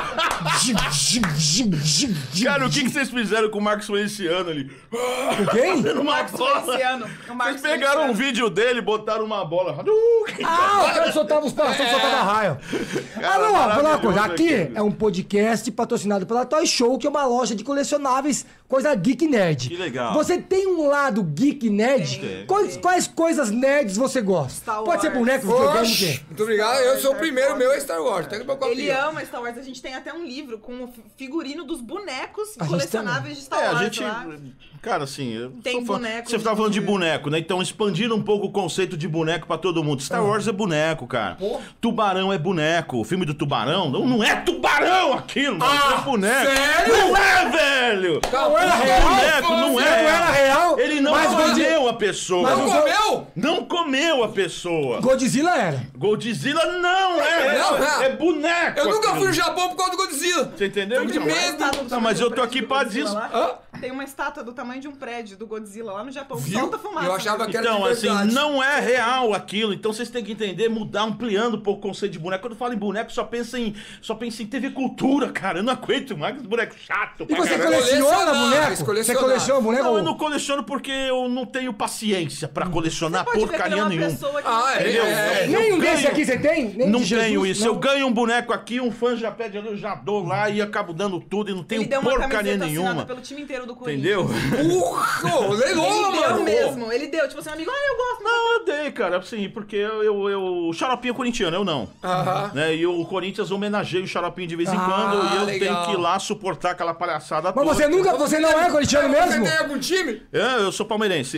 Cara, o que vocês fizeram com o Marcos Feliciano ali? Com quem? Uma Marcos bola. Feliciano. O Marcos Vocês pegaram um Feliciano. vídeo dele e botaram uma bola. Ah, o cara soltava os passos, soltava raio. Cara, Não, ó, vou falar uma coisa. maravilhoso Aqui aquilo. é um podcast patrocinado pela Toy Show, que é uma loja de colecionáveis, coisa geek nerd. Que legal. Você tem um lado geek nerd? Tem. Quais coisas nerds você gosta? Star Pode ser Wars. boneco, videogame, o Oxe, quê? muito obrigado. Eu sou o primeiro, meu é Star Wars. Pega meu copinho. Ele ama Star Wars. A gente tem até um livro com o figurino dos bonecos A gente colecionáveis de Star É, Wars a gente. lá. Cara, assim. Eu Tem sou fã- boneco Você de tava falando de tudo. boneco, né? Então, expandindo um pouco o conceito de boneco pra todo mundo. Star Wars é boneco, cara. Tubarão é boneco. O filme do Tubarão não é tubarão aquilo, mano. É boneco. sério? Não é, velho! Não era Não é real? boneco, não é. Não era real? Ele não mas comeu a pessoa. mas Não o- comeu? Não comeu a pessoa. Godzilla era. Godzilla não é. Não, é boneco. Eu nunca aquilo. fui no Japão por causa do Godzilla. Você entendeu? De Então, medo. Não, mas eu tô aqui pra disso. Tem uma estátua do tamanho de um prédio do Godzilla lá no Japão. Viu? Solta fumaça. Eu achava que era Então, de assim, verdade. não é real aquilo. Então vocês têm que entender, mudar, ampliando um pouco o conceito de boneco. Quando eu falo em boneco, só pensa em TV Cultura, cara. Eu não aguento mais esse boneco chato. E pra você caralho. coleciona Colecionáveis, boneco? Você colecionáveis. coleciona boneco? Não, eu não coleciono porque eu não tenho paciência pra colecionar Pode ver que ele é porcaria uma nenhuma. pessoa que Ah, não é, tem- é. Nenhum eu desse ganho- aqui você tem? Nem Não de Jesus, tenho isso. não? Eu ganho um boneco aqui, um fã já pede ali, eu já dou lá e acabo dando tudo e não tenho Ele deu uma porcaria camiseta nenhuma. assinada pelo time inteiro do Corinthians. Entendeu? Ô, leiloa, Ele deu mano. mesmo. Ele deu. Tipo assim, um amigo, eu gosto. Não, eu dei, cara, assim, porque o Xaropinho é corintiano, eu não. Aham. Né? E o Corinthians homenageia o Xaropinho de vez em Ah, quando e eu legal. tenho que ir lá suportar aquela palhaçada Mas toda. você não é corintiano mesmo? Você tem algum time? Eu sou palmeirense.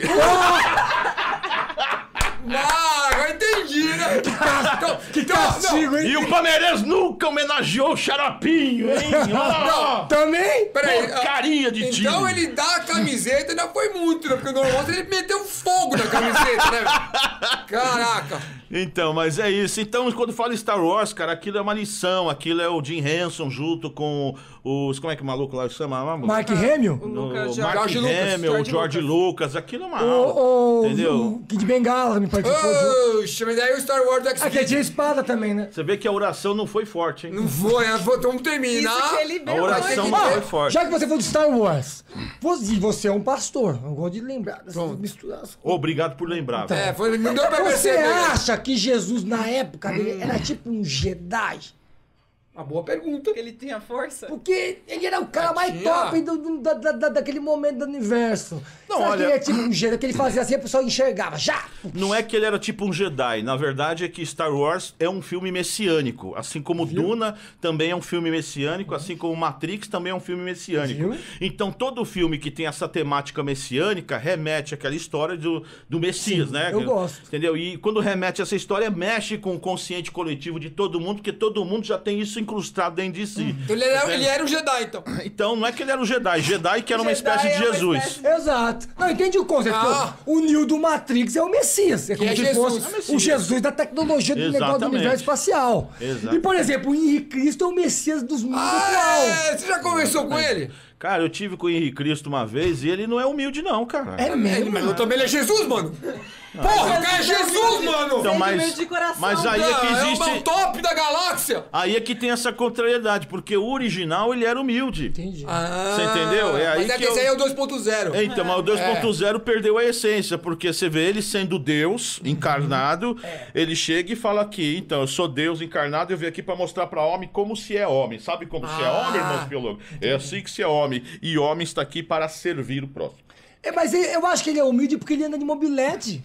Ah, agora entendi, né? Que Castigo, hein? E o palmeirense nunca homenageou o Xaropinho, hein? Ó, Também? Peraí. porcaria de time. Então ele dá a camiseta ainda foi muito, né? Porque o normal ele meteu fogo na camiseta, né? velho? Caraca. Então, mas é isso. Então, quando fala Star Wars, cara, aquilo é uma lição. Aquilo é o Jim Henson junto com os... Como é que o maluco lá chama? Mark Hamill? O Lucas, O Mark George Lucas, Hamill, o George George Lucas. Aquilo é uma aula. O Entendeu? o Kid Bengala também participou de... Oxe, mas daí o Star Wars do Aqui X-Men. tinha espada também, né? Você vê que a oração não foi forte, hein? Não foi, né? Vamos Isso terminar. que ele A deu. oração que não ter- foi forte. Já que você falou de Star Wars, você é um pastor. Eu gosto de lembrar dessas misturadas. Obrigado por lembrar, velho. É, foi, não deu pra Você perceber. acha que Jesus, na época dele, era tipo um Jedi? Uma boa pergunta. Que ele tinha força. Porque ele era o cara mais tinha. top daquele momento do universo. Não, Sabe que olha- ele é tipo um Jedi, que ele fazia assim, a pessoa enxergava. Já! Não é que ele era tipo um Jedi. Na verdade é que Star Wars é um filme messiânico. Assim como Duna também é um filme messiânico, assim como Matrix também é um filme messiânico. Viu? Então todo filme que tem essa temática messiânica remete àquela história do Messias, Sim, né? eu gosto. Entendeu? E quando remete a essa história, mexe com o consciente coletivo de todo mundo, porque todo mundo já tem isso incrustado dentro de si. Então ele era um Jedi, então. Então não é que ele era um Jedi. Jedi que era uma Jedi espécie de é uma Jesus. espécie- Exato. Não, entendi o conceito. Ah. O Neo do Matrix é o Messias. É como é se Jesus. fosse É o o Messias. Jesus da tecnologia do negócio do Exatamente. universo espacial. Exatamente. E, por exemplo, o Henrique Cristo é o Messias dos mundos Ah, atual. é, você já conversou com ele? Cara, eu tive com o Henrique Cristo uma vez e ele não é humilde, não, cara. É mesmo? Mas eu também ele é Jesus, mano. Porra, o cara é Jesus, mano. Então, mas, de coração. mas aí é que É o existe. top da galáxia. Aí é que tem essa contrariedade, porque o original ele era humilde. Entendi. Ah, Você entendeu? É aí mas é que que esse eu- aí é o 2.0. Então, mas o 2.0 perdeu a essência, porque você vê ele sendo Deus encarnado, ele chega e fala aqui, então, eu sou Deus encarnado, eu vim aqui pra mostrar pra homem como se é homem. Sabe como se é homem, irmãos biólogos? É assim que se é homem. E homem está aqui para servir o próximo. É, mas eu acho que ele é humilde porque ele anda de mobilete.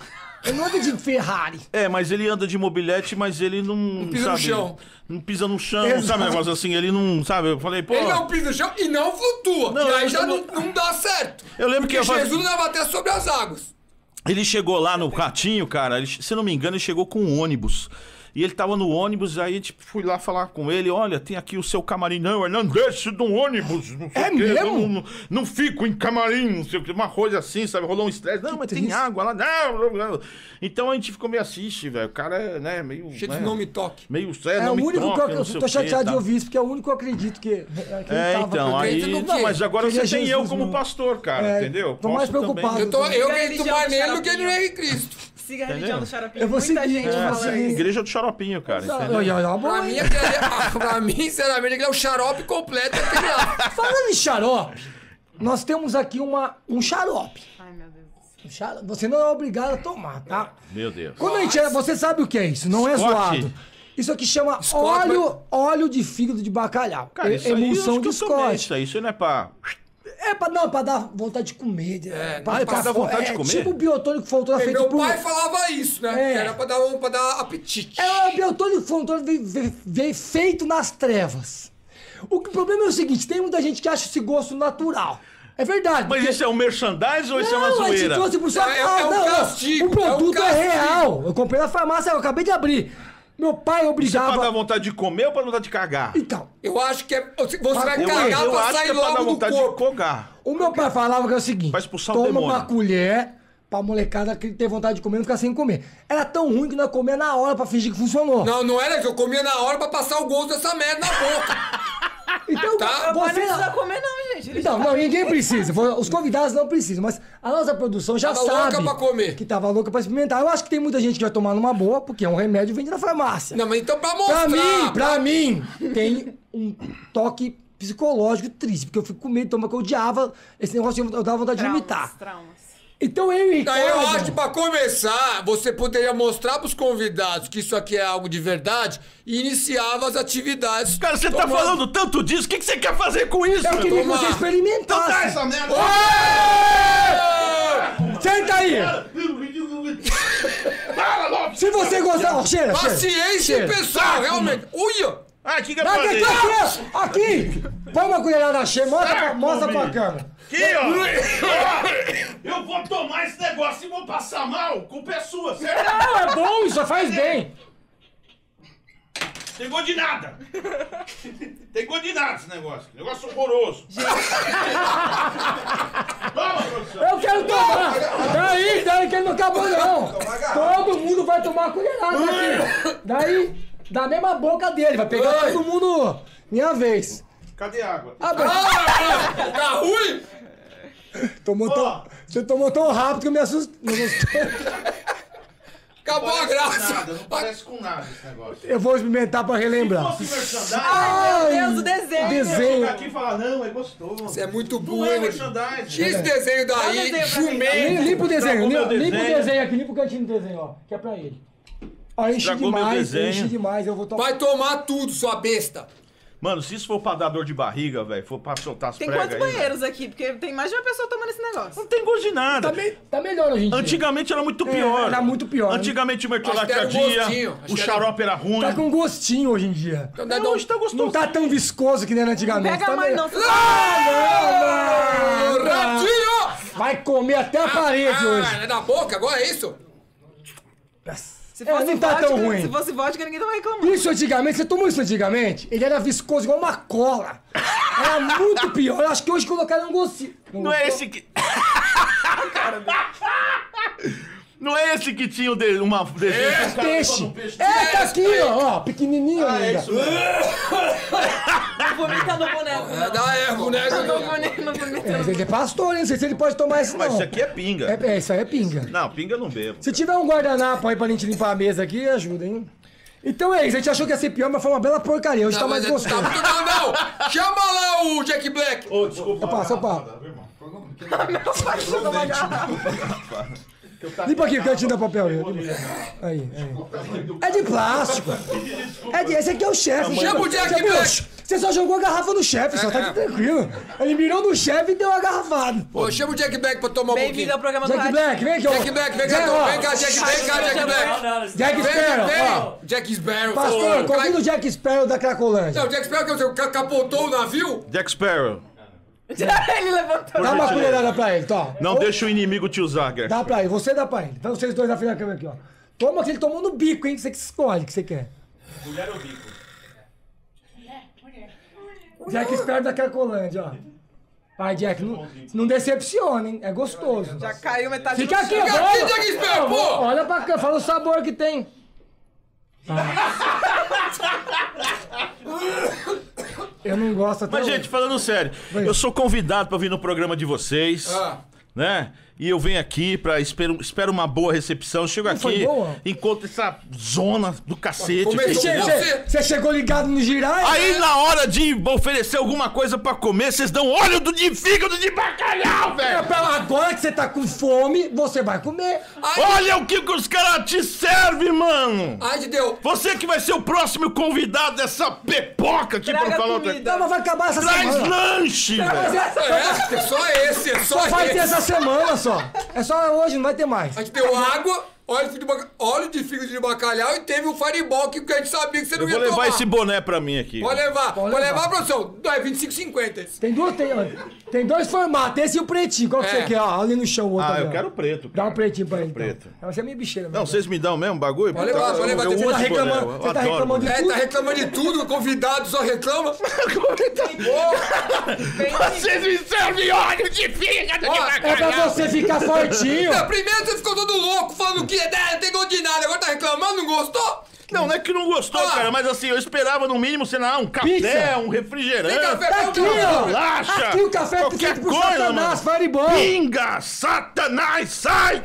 Ele não anda de Ferrari. É, mas ele anda de mobilete, mas ele não pisa no chão. Não pisa no chão, Exato. sabe? Um negócio assim, ele não, sabe? Eu falei, pô... Ele não pisa no chão e não flutua. Não, que aí eu já não- não dá certo. Eu lembro Porque que eu Jesus andava até sobre as águas. Ele chegou lá no Ratinho, cara, se não me engano, ele chegou com um ônibus. E ele tava no ônibus, aí tipo, fui lá falar com ele, olha, tem aqui o seu camarim. Não, ele não desce do ônibus. Não sei É o quê, mesmo? não fico em camarim, não sei o que, uma coisa assim, sabe? Rolou um estresse. Não, mas tem triste. água lá. Não. Então a gente ficou meio assiste, velho. O cara é, né, meio... Cheio né, de nome toque. meio É não o me único toca, que não eu sei tô o quê, chateado de tá? ouvir isso, porque é o único que eu acredito que ele É, tava. então, acredita aí... no Não, quê? mas agora Queria você tem Jesus eu como mesmo. pastor, cara, É, entendeu? tô mais Posso também. preocupado. Eu Siga a acredito religião mais do nele do que no xaropinho. Henrique Cristo. Siga a religião do xaropinho. Eu vou Muita seguir, gente eu vou fala seguir. isso. Igreja do Xaropinho, cara, entendeu? Pra mim, pra mim, sinceramente, aquele é o xarope completo. Aquele lá. Falando em xarope, nós temos aqui um xarope. Ai, meu Deus. Você não é obrigado a tomar, tá? Meu Deus. Quando a gente você sabe o que é isso, não é Scott. zoado. Isso aqui chama Scott, óleo de fígado de bacalhau. Cara, isso aí, Emulsão acho que de eu tomei Scott. isso não é pra... É pra dar vontade de comer. pra dar vontade de comer? Tipo o biotônico Fontoura feito Meu por... pai falava isso, né? É. Que era pra dar apetite. É o biotônico Fontoura veio feito nas trevas. O problema é o seguinte, tem muita gente que acha esse gosto natural. É verdade. Mas porque- isso é um merchandising ou isso é uma Não, a gente zoeira? trouxe pro sua É um não. castigo, O produto é um é castigo. real. Eu comprei na farmácia, eu acabei de abrir. Meu pai Isso é obrigava... pra dar vontade de comer ou pra dar vontade de cagar? Então, Eu acho que você vai Eu cagar eu pra acho que sair é pra dar logo do vontade corpo. de cogar. o meu pai falava que é o seguinte: Vai expulsar o toma demônio. uma colher pra molecada que ter vontade de comer não ficar sem comer. Era tão ruim que nós comia na hora pra fingir que funcionou. Não era que eu comia na hora pra passar o gosto dessa merda na boca. Então, Tá. Meu pai não você... precisa comer, não, gente. Ele Então, já não, tá ninguém precisa. Os convidados não precisam, mas a nossa produção já Tava sabe louca pra comer. que tava louca pra experimentar. Eu acho que tem muita gente que vai tomar numa boa, porque é um remédio vendido na farmácia. Não, mas então pra mostrar. Pra mim, tem um toque psicológico triste, porque eu fico com medo de tomar, porque eu odiava esse negócio, eu dava vontade de vomitar. Traumas. Então eu e Não, Ricardo... eu acho que pra começar, você poderia mostrar pros convidados que isso aqui é algo de verdade e iniciava as atividades. Cara, você tá tomando- falando tanto disso, o que você quer fazer com isso? Eu queria que Toma. você Então experimentasse. dá essa merda! Senta aí! Fala, Lopes! Se você gostar... Ó, cheira. Paciência, pessoal, realmente. Uia! Ah, o que eu Aqui, falei? aqui! Põe uma colherada cheia, mostra pra câmera. Aqui, ó! Eu vou tomar esse negócio e vou passar mal, culpa é sua, certo? Não, é bom, isso faz bem. Tem gosto de nada! Tem gosto de nada esse negócio. Negócio horroroso. Toma, produção! Eu quero tomar. Daí que ele não acabou não. Todo mundo vai tomar a colherada aqui. Daí, da mesma boca dele, vai pegar Ai. todo mundo. Minha vez. Cadê a água? Tá ruim? Você tomou tão rápido que eu me assustei. Não gostou? Acabou a graça. Não parece com nada esse negócio. Eu vou experimentar pra relembrar. Se fosse merchandising, Ai, Meu Deus, o desenho. desenho. chegar aqui e falar, não, é gostoso. Você é muito Não burro, é hein? merchandising. Tira esse desenho Dá o daí, desenho pra mim. jumento. Limpa o desenho, Estragou meu limpa o desenho. desenho aqui, limpa o cantinho do desenho, ó. Que é pra ele. Ó, enche Estragou meu demais, desenho. enche demais, eu vou tomar. Vai tomar tudo, sua besta. Mano, se isso for pra dar dor de barriga, velho, for pra soltar as Tem pregas quantos aí, banheiros aqui? Porque tem mais de uma pessoa tomando esse negócio. não tem gosto de nada. Tá melhor hoje em dia. Antigamente era muito pior. era muito pior. Antigamente o Acho que era mertiolate um ardia, gostinho, acho o que era- xarope era ruim. Tá com gostinho hoje em dia. Então, É, dá um- hoje tá gostoso. Não tá tão viscoso que nem era antigamente. Pega tá mais melhor. não. Não, não. Ratinho! Vai comer até a parede hoje. É da boca, agora é isso? Se fosse não tá vodka, tão ruim. Se fosse vodka, ninguém tava reclamando. Isso antigamente, você tomou isso antigamente? Ele era viscoso igual uma cola. Era muito pior. Eu acho que hoje colocaram um gostinho. Não é esse que... Não é esse que tinha uma desenho com o cara Peixe. todo peixe. É, tá aqui, ó. Pequenininho Ah, é ainda. isso mesmo. Vomita no boneco. É da erro, né? Não vomita É, ele é pastor, hein? Não sei se ele pode tomar isso, não. Mas isso aqui é pinga. Isso aí é pinga. Não, pinga eu não bebo. Se tiver um guardanapo aí pra gente limpar a mesa aqui, ajuda, hein? Então é isso, a gente achou que ia ser pior, mas foi uma bela porcaria. Hoje tá mais mas gostoso. tá muito bom, não! Chama lá o Jack Black! Ô, desculpa. Opa. Limpa aqui o cantinho da papel. Aí. É de plástico. Esse aqui é o chefe. Chama o Jack Black! Você só jogou a garrafa no chefe, só tá aqui tranquilo. Ele mirou no chefe e deu uma garrafada. Pô, chama o Jack Black pra tomar um Bem-vindo pouquinho. ao programa do Jack rádio. Black, vem aqui, ó. Jack Black, vem cá, vem cá, Jack Black. Jack Sparrow, ó. Jack Sparrow. Pastor, convida o Jack Sparrow da Cracolândia. Não, o Jack Sparrow que capotou o navio. Jack Sparrow. Ele levantou. Dá uma colherada pra ele, tá? Não deixa o inimigo te usar, Gert. Dá pra ele, você dá pra ele. Então vocês dois na frente da câmera aqui, ó. Toma que ele tomou no bico, hein? Que você que escolhe, que você quer. Mulher ou bico? Jack Sparrow da Cracolândia, ó. Vai, Jack, não decepciona, hein? É gostoso. Já caiu metade Fica do aqui, chão. Fica aqui, Jack Sparrow, pô! Olha pra cá, fala o sabor que tem. Eu não gosto até Mas, hoje. gente, falando sério, Vai. eu sou convidado pra vir no programa de vocês, Ah. né? E eu venho aqui pra espero uma boa recepção. Chego Não foi aqui, boa? encontro essa zona do cacete. Começou entendeu? Você chegou ligado no girai? Aí na hora de oferecer alguma coisa pra comer, vocês dão óleo de fígado de bacalhau, velho! Agora que você tá com fome, você vai comer. Olha o que os caras te servem, mano! Ai, de Deus. Você que vai ser o próximo convidado dessa pepoca aqui, pra não Traga falar outra. comida. Não, mas vai acabar essa Traz semana. lanche, velho! É só esse, é só Só vai ter esse. essa semana só. É só hoje, não vai ter mais. A gente deu água, óleo de fígado de bacalhau e teve o fireball que a gente sabia que você não Eu ia vou levar tomar. esse boné pra mim aqui. Pode levar, Pode pode levar. levar, produção. Não, é 25,50 esse. Tem dois formatos, esse e o pretinho. Qual que É. você quer? Ó, ali no chão o outro. Ah, ali, eu ó. quero preto. Dá um pretinho pra ele. preto. Então. Você é minha bicheira. Não, vocês me dão mesmo bagulho? Pode levar, pode levar. Eu Você uso tá esse boné, reclamando- eu você tá adoro reclamando boné. É, tá reclamando de tudo, convidado só reclama. Vocês me servem óleo de fígado Ó, É pra você ficar fortinho. Não, primeiro você ficou todo louco falando que não tem gosto de nada, agora tá reclamando, não gostou? Não, não é que não gostou, Ah. cara, mas assim, eu esperava no mínimo, sei lá, um café, Pizza. um refrigerante. Tem café Tá pra aqui, mim, ó. Bolacha, Aqui o café qualquer feito pro coisa, Satanás, mano. Fireball. Pinga, Satanás, sai!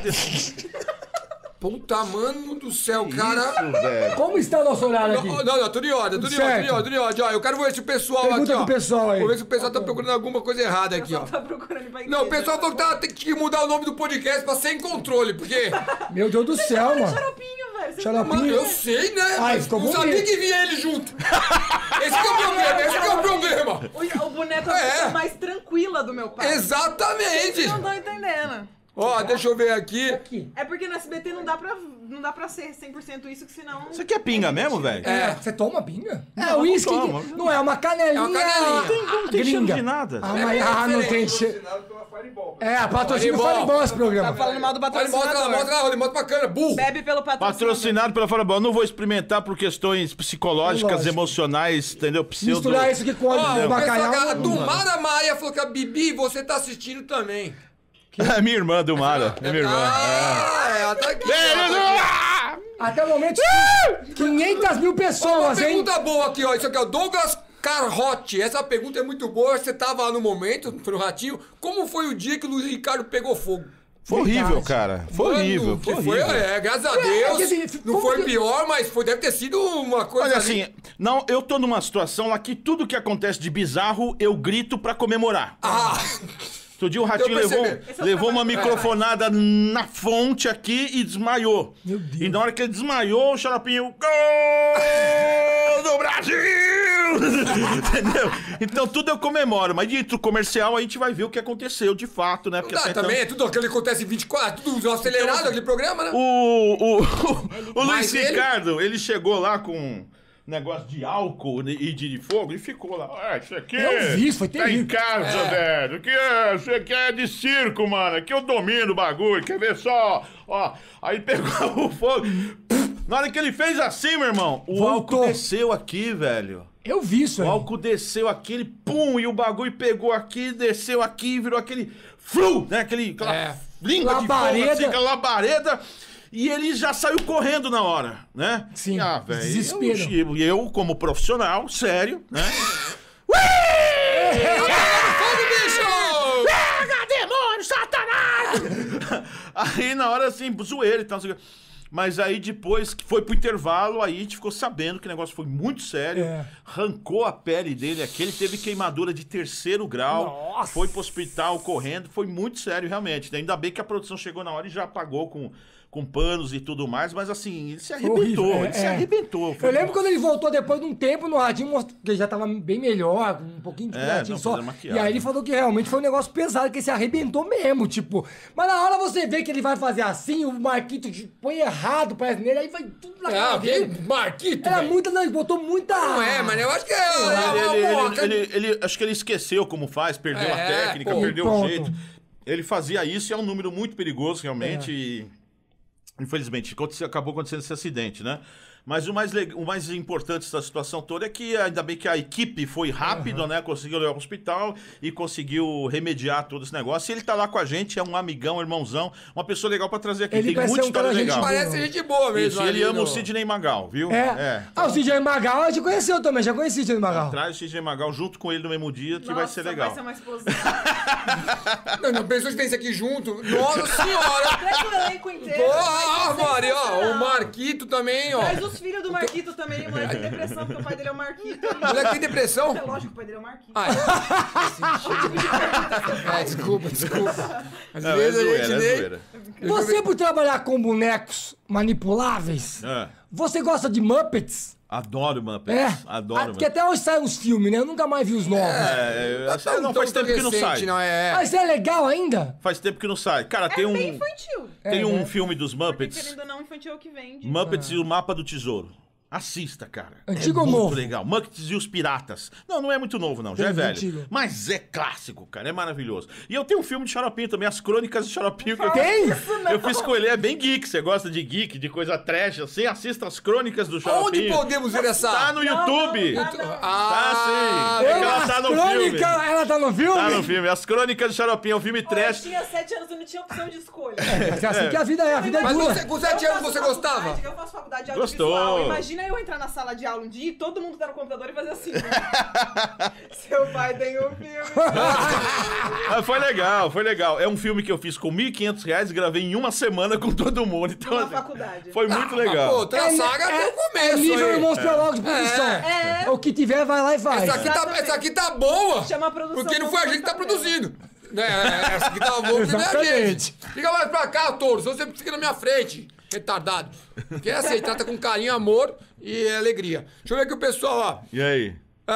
Puta, mano do céu, cara. Isso, velho. Como está o nosso horário aqui? Não, tudo em ordem, tudo em ordem, certo. tudo em ordem, tudo em ordem. Ó, eu quero ver se o pessoal Pergunta aqui, ó. pro pessoal aí. Vou ver se o pessoal tá procurando alguma coisa errada aqui, ó. Tá procurando pra Não, o pessoal falou que tem que mudar o nome do podcast pra Sem Controle, porque... Meu Deus do céu, mano. Xaropinho, velho. Você Xaropinho. Mano, eu sei, né? Ai, Mas ficou não sabia bonito. que vinha ele junto. Esse que é o problema, esse que é o problema. O boneco é a É. pessoa mais tranquila do meu pai. Exatamente. Vocês não estão entendendo. Ó, deixa eu ver aqui. Aqui. É porque no SBT não dá pra ser 100% isso, que senão... Você quer pinga mesmo, velho? É. Você toma pinga? É não uísque. tomo. Não é uma canelinha. É uma canelinha. Não tem cheiro de nada. Ah, mas não tem cheiro. É, a patrocínio Fireball. Fireball esse programa. Tá falando mal do Olha, mostra lá, patrocinador. mostra lá, mostra pra câmera, burro. Bebe pelo patrocinador. Patrocinado pela Fireball. Não vou experimentar por questões psicológicas, Lógico. emocionais, entendeu? Pseudo... Misturar isso aqui com Ó, óleo de o pessoal, bacalhau. a Dumara Maia falou que a Bibi, você tá assistindo também. É minha irmã do Mara. É minha irmã. Ah, ela tá aqui. ela tá aqui. Até o momento, 500 mil Ó, uma pessoas, hein? pergunta boa aqui, ó. Isso aqui é o Douglas Carrote. Essa pergunta é muito boa. Você tava lá no momento, foi no Ratinho. Como foi o dia que o Luiz Ricardo pegou fogo? Foi horrível, cara. Foi Mano, horrível. que Foi horrível. graças a Deus. que assim, não como foi que- pior, mas deve ter sido uma coisa. Olha ali. assim, não, eu tô numa situação lá que tudo que acontece de bizarro, eu grito pra comemorar. Ah, Outro dia o Ratinho Eu percebi. levou uma microfonada na fonte aqui e desmaiou. Meu Deus. E na hora que ele desmaiou, o Xaropinho... Gol do Brasil! Entendeu? Então tudo eu comemoro. Mas dentro do comercial a gente vai ver o que aconteceu de fato, né? Porque tá, até então- também é tudo aquilo que acontece em 24, tudo acelerado, aquele programa, né? O Luiz Mas ele- Ricardo, ele chegou lá com um negócio de álcool e de fogo e ficou lá. Ah, isso aqui Eu vi, isso foi tá em terrível. casa, velho. Isso aqui é de circo, mano. Aqui eu domino o bagulho. Quer ver só? Ó, aí pegou o fogo. Na hora que ele fez assim, meu irmão, o Voltou. álcool desceu aqui, velho. Eu vi isso O aí. álcool desceu aqui, ele pum, e o bagulho pegou aqui, desceu aqui, virou aquele flu, né? Aquela É. língua de fogo, Labareda. assim, aquela labareda. E ele já saiu correndo na hora, né? Sim, Ah, velho. desespero. Eu, como profissional, sério, né? Fogo, bicho! Pega, demônio, Satanás! Aí na hora assim, zoeira e tal, não sei o quê. Mas aí depois que foi pro intervalo, aí a gente ficou sabendo que o negócio foi muito sério. É. Arrancou a pele dele aqui, ele teve queimadura de 3º grau. Nossa. Foi pro hospital correndo, foi muito sério realmente. Ainda bem que a produção chegou na hora e já apagou com com panos e tudo mais, mas assim, ele se Foi horrível, arrebentou, ele se arrebentou. Eu lembro quando ele voltou depois de um tempo no Radinho, que ele já tava bem melhor, com um pouquinho de cuidadinho não, só. fazendo maquiagem. E aí ele falou que realmente foi um negócio pesado, que ele se arrebentou mesmo, tipo. Mas na hora você vê que ele vai fazer assim, o Marquito põe errado, parece nele, aí vai tudo na cara dele. Aquele Marquito, Era velho. muita, não, ele botou muita... Não é, mas eu acho que Acho que ele esqueceu como faz, perdeu a É, técnica, pô, perdeu pronto. o jeito. Ele fazia isso e é um número muito perigoso, realmente. E, infelizmente, acabou acontecendo esse acidente, né? Mas o mais importante dessa situação toda é que ainda bem que a equipe foi rápido, né? Conseguiu levar ao hospital e conseguiu remediar todo esse negócio. E ele tá lá com a gente, é um amigão, irmãozão, uma pessoa legal pra trazer aqui. Ele Tem parece muita ser um cara história gente legal. boa. Parece gente boa mesmo. Isso, e ele ali ama no- o Sidney Magal, viu? Ah, o CJ Magal, a gente conheceu também, já conheci o CJ Magal. Traz o Sidney Magal junto com ele no mesmo dia, que vai Nossa, ser legal. Vai ser uma explosão. Não, pessoas que tem isso aqui junto. Nossa senhora! Traz o elenco inteiro. Porra, vai ser Maria, ó. O sensacional. Marquito também, ó. Traz os filhos do Marquito também, o moleque tem depressão, porque o pai dele é o Marquito. O moleque tem depressão? É lógico que o pai dele é o Marquito. Ah, é. Desculpa. Às Não, é vezes a zoeira, gente é nem... zoeira. Você, por trabalhar com bonecos manipuláveis, É. você gosta de Muppets? Adoro Muppets. É. Adoro Porque Muppets. até hoje saem uns filmes, né? Eu nunca mais vi os novos. Não faz tempo que não sai. Não, é. Mas é legal ainda? Faz tempo que não sai. Cara, tem É um, bem infantil. tem um né? filme dos Porque, Muppets. querendo ou não, infantil é o que vende. Muppets e o Mapa do Tesouro. Assista, cara. Antigo é ou muito novo? legal. Muppets e os Piratas. Não é muito novo, não. Já é Entendi, velho. antigo. Mas é clássico, cara. É maravilhoso. E eu tenho um filme de Xaropinho também, As Crônicas de Xaropinho. Que Tem? eu fiz com ele. É bem geek. Você gosta de geek, de coisa trash, assim? Assista As Crônicas do Onde Xaropinho. podemos ver essa... Tá no YouTube. não. Tá sim. É que ela tá no filme. Ela tá no filme? Tá no filme. As Crônicas de Xaropinho. É um filme Eu trash. tinha 7 anos e não tinha opção de escolha. Mas é assim que a vida é, a vida é Mas dura. você, com 7 anos você gostava? Eu faço faculdade de Gostou. audiovisual. Imagina eu entrar na sala de aula um dia e todo mundo tá no computador e fazer assim. Seu pai tem um filme. Ah, foi legal. É um filme que eu fiz com R$1.500 e gravei em uma semana com todo mundo. Então, Na assim, faculdade. foi muito Pô, legal. tem a saga até o começo. É nível aí. monstrológico de produção. É. O que tiver, vai lá e faz. Essa aqui tá boa. Chama a produção Porque não foi a gente que tá monstro produzindo. Né? Essa aqui tá boa porque não é a gente. Fica mais pra cá, touro. Senão você fica na minha frente. Retardado. Porque é assim, trata com carinho, amor e alegria. Deixa eu ver aqui o pessoal, ó. E aí?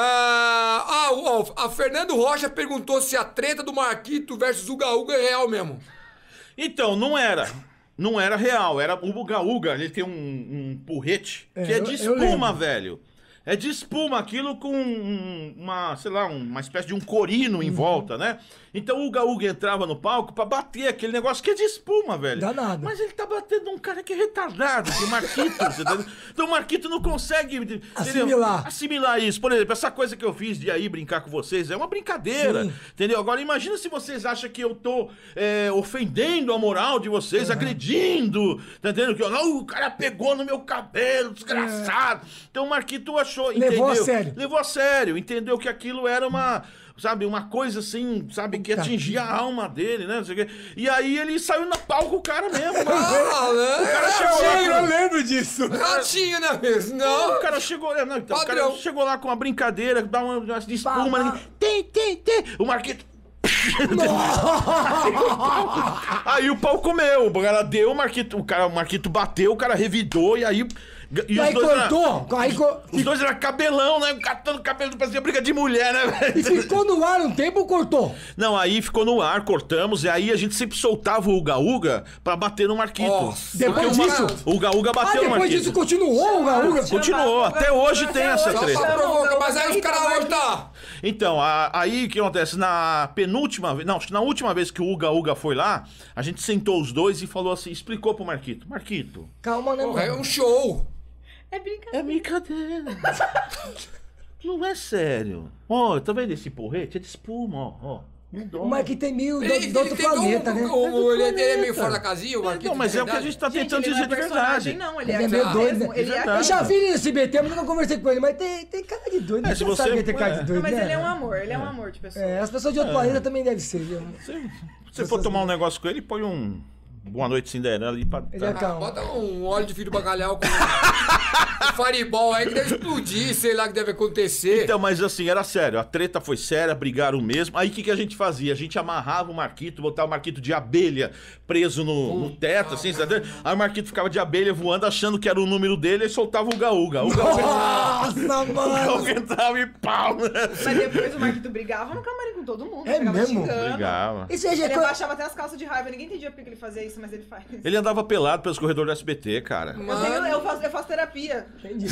A Fernando Rocha perguntou se a treta do Marquito versus o Gaúga é real mesmo. Então, não era. Não era real. Era o Uga Uga, ele tem um porrete que é de eu espuma, lembro. velho. É de espuma, aquilo com uma, sei lá, uma espécie de um corino em volta, né? Então o Uga Uga entrava no palco pra bater aquele negócio que é de espuma, velho. Danado. Mas ele tá batendo um cara que é retardado, que é o Marquito. Você tá... Então o Marquito não consegue entendeu? Assimilar isso. Por exemplo, essa coisa que eu fiz de aí brincar com vocês é uma brincadeira, Sim. entendeu? Agora imagina se vocês acham que eu tô ofendendo a moral de vocês, agredindo, tá entendendo? Que o cara pegou no meu cabelo, desgraçado. Então o Marquito achou, Levou entendeu? a sério. Levou a sério, entendeu? Que aquilo era uma... Sabe, uma coisa assim, sabe, que atingia a alma dele, né? Não sei o quê. E aí ele saiu na pau com o cara mesmo, mano. O cara chegou lá. Eu lembro disso. Ratinho, né mesmo? Não. O cara chegou, não, então, o cara Padrão. chegou lá com uma brincadeira, dá uma de espuma, Bah, bah. né? Tem. O Marquito. Aí o pau comeu, o cara deu, o Marquito bateu, o cara revidou e aí. E aí cortou. Os dois eram cabelão, né? Catando cabelo, parecia briga de mulher, né, velho? E ficou no ar um tempo ou cortou? Não, aí ficou no ar, cortamos, e aí a gente sempre soltava o Uga Uga pra bater no Marquito. Nossa. Depois Porque disso? O Uga Uga bateu no Depois Marquito. disso continuou o Gaúga? Continuou, até hoje tem essa Só treta. pra provocar, mas aí os caras hoje tá... Então, aí o que acontece? Na penúltima vez, não, acho que na última vez que o Uga Uga foi lá, a gente sentou os dois e falou assim, explicou pro Marquito. Marquito, Calma, né, Porra, é mano? um show. É brincadeira. é brincadeira. Não é sério. Ó, tá vendo esse porrete? É de espuma, ó. Não dói. O Marquinhos tem mil Ele do outro tem planeta, né? Ele é meio fora da casinha, o Marquito. Não, mas de é o que a verdade. gente tá Gente, tentando ele não dizer é de personagem, verdade. não. Ele é aquilo meio doido, mesmo, né? ele é verdade. Eu aquilo. já vi ele no SBT, mas nunca conversei com ele. Mas tem cara de doido. É, se Você você- sabe que tem cara de doido, Não, mas né? ele é um amor, ele é um amor de pessoa. É, as pessoas de outro planeta também devem ser, viu? Se você for tomar um negócio com ele, põe um Boa Noite Cinderela ali pra... Ele é calmo. Bota um óleo de filho do bacalhau com um fireball aí que deve explodir, sei lá o que deve acontecer. Então, mas assim, era sério. A treta foi séria, brigaram mesmo. Aí o que a gente fazia? A gente amarrava o Marquito, botava o Marquito de abelha preso no teto, assim, sabe? Aí o Marquito ficava de abelha voando, achando que era o número dele, e soltava o gaúga. O gaúga Nossa, entrava e pau, né? Mas depois o Marquito brigava no camarim com todo mundo. É ficava mesmo? xingando. Brigava. Isso aí já Ele é abaixava até as calças de raiva. Ninguém entendia por que ele fazia isso, mas ele faz. Ele andava pelado pelos corredores do SBT, cara. Eu faço terapia.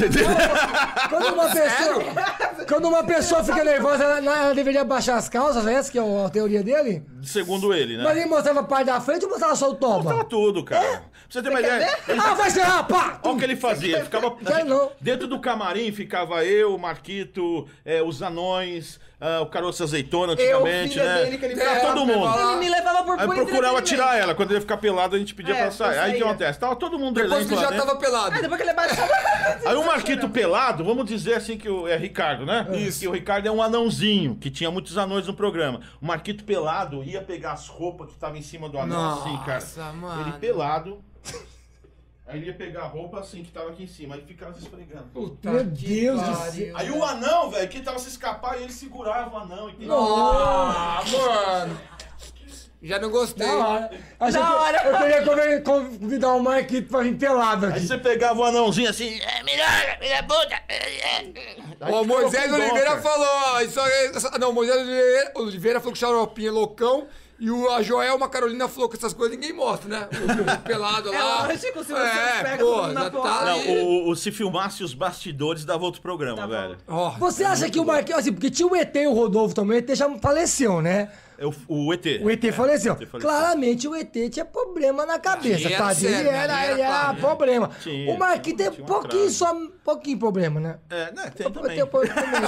Quando uma pessoa fica nervosa, ela deveria baixar as calças, essa que é a teoria dele? Segundo ele, né? Mas ele mostrava a parte da frente ou mostrava só o Tava toba? tudo, cara. Pra você ter uma quer ideia. Ah, vai ser pá! Olha o que ele fazia. Ele ficava. Quero não. Dentro do camarim ficava eu, o Marquito, os anões, o Caroço Azeitona antigamente, filha né? dele, que ele Era pegava, todo mundo. Ele me levava por Aí puro procurava entretenimento. tirar ela. Quando ele ia ficar pelado, a gente pedia pra sair. eu Aí o que saía. acontece? Tava todo mundo Depois que elenco ele lá já dentro. tava pelado. Aí depois que ele baixava... Aí o Marquito pelado, vamos dizer assim que é Ricardo, né? Isso. Que o Ricardo é um anãozinho, que tinha muitos anões no programa. O Marquito pelado ia pegar as roupas que estavam em cima do anão, assim, cara. Nossa, mano. Ele pelado. Aí ele ia pegar a roupa assim que tava aqui em cima, aí ficava se esfregando. Puta Meu que Deus do pariu. céu. Aí o anão, velho, que tava se escapar e ele segurava o anão, entendeu? Ah, mano. Já não gostei. Da hora. Eu queria convidar o Marquito pra vir pelado Aí aqui. você pegava o anãozinho assim, minha puta. Ó, o Moisés Oliveira falou, ó, não, o Moisés Oliveira falou que o Xaropinho é loucão e a Joelma Carolina falou que essas coisas ninguém mostra, né? O pelado lá. lógico, se você pega pô, tudo na já porra. tá Não, ali. se filmasse os bastidores, dava outro programa, velho. Ó, Você acha que o Marquinhos, assim, porque tinha o ET e o Rodolfo também, o ET já faleceu, né? O ET. O ET faleceu. faleceu. Claramente o ET tinha problema na cabeça, Era tá? sério, Ele né? era Ele era claro, né? problema. Tinha, O Marquinhos tem tinha um pouquinho, atraso. só pouquinho problema, né? É, né, tem também. Tem problema também, né?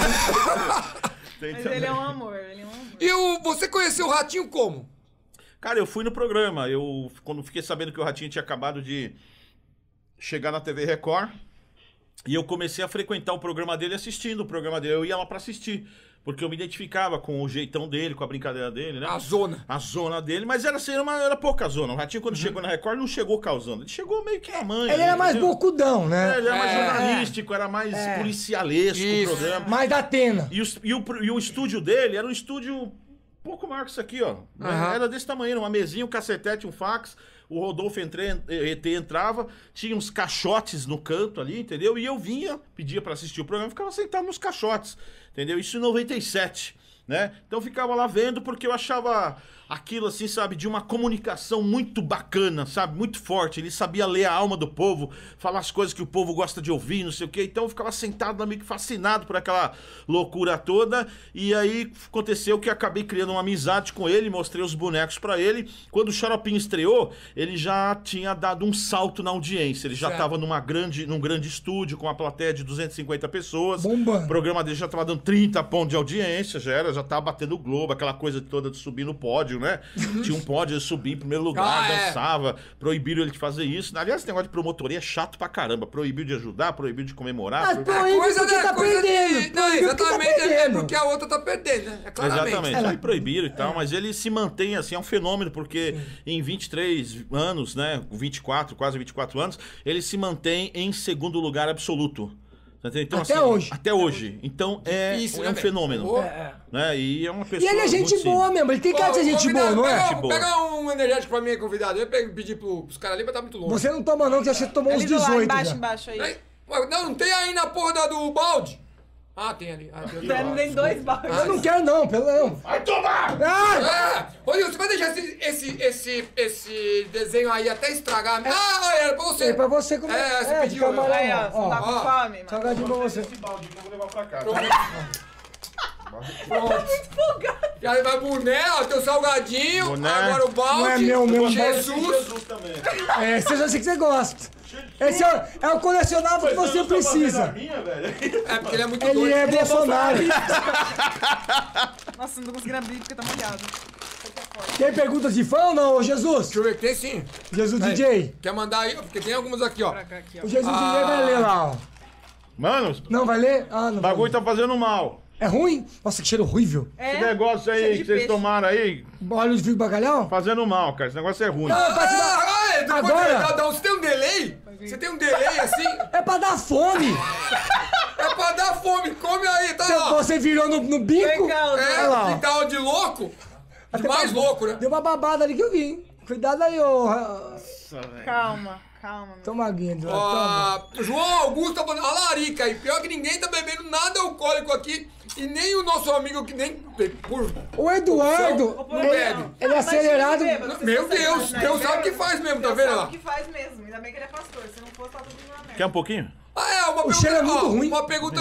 Tem Mas também. ele é um amor, ele é um amor. E você conheceu o Ratinho como? Cara, eu fui no programa. Quando fiquei sabendo que o Ratinho tinha acabado de chegar na TV Record, e eu comecei a frequentar o programa dele, assistindo o programa dele. Eu ia lá pra assistir, porque eu me identificava com o jeitão dele, com a brincadeira dele, né? A zona. A zona dele, mas era pouca zona. O Ratinho, quando chegou na Record, não chegou causando. Ele chegou meio que na manha. Ele era mais entendeu? bocudão, né? Ele era mais É. jornalístico, era mais policialesco Isso. o programa. Mais da Atena. E o estúdio dele era um estúdio um pouco maior que isso aqui, ó. Aham. Era desse tamanho, uma mesinha, um cacetete, um fax. O Rodolfo ET entrava, tinha uns caixotes no canto ali, entendeu? E eu vinha, pedia pra assistir o programa, ficava sentado nos caixotes, entendeu? Isso em 97, né? Então eu ficava lá vendo porque eu achava aquilo assim, sabe, de uma comunicação muito bacana, sabe, muito forte. Ele sabia ler a alma do povo, falar as coisas que o povo gosta de ouvir, não sei o quê. Então eu ficava sentado lá meio que fascinado por aquela loucura toda. E aí aconteceu que eu acabei criando uma amizade com ele, mostrei os bonecos pra ele. Quando o Xaropinho estreou, ele já tinha dado um salto na audiência. Ele já Certo. estava num grande estúdio com uma plateia de 250 pessoas. Bombando. O programa dele já tava dando 30 pontos de audiência, já tava batendo o Globo, aquela coisa toda de subir no pódio, né? Tinha um pódio, ele subia em primeiro lugar, dançava, proibiram ele de fazer isso. Aliás, esse negócio de promotoria é chato pra caramba. Proibiu de ajudar, proibiu de comemorar. Mas proibiu- proíbe Coisa, porque né? tá Coisa perdendo. de... Não, Proíbe porque tá exatamente, é perdendo. porque a outra tá perdendo, né? É claramente. Exatamente, aí proibiram e tal, mas ele se mantém assim, é um fenômeno, porque em 23 anos, né, 24, quase 24 anos, ele se mantém em segundo lugar absoluto. Então, Até assim, hoje. Até hoje. Então Difícil, é né, um velho? fenômeno. Ô. Né? E é uma E pessoa. ele é gente muito boa simples. mesmo, ele tem cara de ser gente boa, Convidado, não é? Gente boa. Pega um energético pra mim, convidado. Eu pedir pros caras ali, mas tá muito longe. Você não toma não, que você tomou uns Ali do lado, 18 embaixo, já. embaixo aí. Aí, ué, não tem aí na porra do balde? Ah, tem ali. Ah, tem ali. Tem dois baldes. Eu não quero não, pelo não. Vai tomar! Ah! É! Ô, Nil, você vai deixar esse desenho aí até estragar? Ah, era pra você. É pra você comer. É, você de pediu, camarão, Aí, ó, você tá ó. com ó. fome, mano. Salgadinho pra você. Esse balde que eu vou levar pra casa. E aí vai boné, ó, teu salgadinho, Boné. agora o balde. Não é meu, meu Jesus. também. É, seja assim que você gosta. Esse é o colecionável que você precisa. É porque ele é muito Ele doido. é Bolsonaro. Nossa, não tô conseguindo abrir porque tá molhado. Tem perguntas de fã ou não, ô Jesus? Deixa eu ver, tem sim. Jesus DJ. Quer mandar aí? Porque tem algumas aqui, ó. Pra cá, aqui, ó. O Jesus DJ vai ler lá, ó. Mano, Não vai ler? Ah, não o vai bagulho ler. tá fazendo mal. É ruim? Nossa, que cheiro horrível. É, Esse negócio cheiro aí de que vocês peixe. tomaram aí, Óleo de figo bacalhau? fazendo mal, cara. Esse negócio é ruim. Não, é pra te dar... Peraí, Agora... você tem um delay? Você tem um delay assim? É pra dar fome. É pra dar fome, come aí, tá lá. Você virou no bico? Legal, né? Olha lá, ó. Que tal de louco? De mais louco, né? Deu uma babada ali que eu vi, hein? Cuidado aí, ô. Calma, calma. Toma aguinha, Eduardo, toma. Ó, João Augusto tá falando, a larica aí. Pior que ninguém tá bebendo nada alcoólico aqui. E nem o nosso amigo que nem... Por... O Eduardo, Não bebe. ele é acelerado. Meu Deus, Deus sabe o que faz mesmo, tá vendo lá? Sabe o que faz mesmo. Ainda bem que ele é pastor. Se não fosse, tava tudo na merda. Quer um pouquinho? Ah, é, uma pergunta... cheiro é muito ruim. Uma pergunta...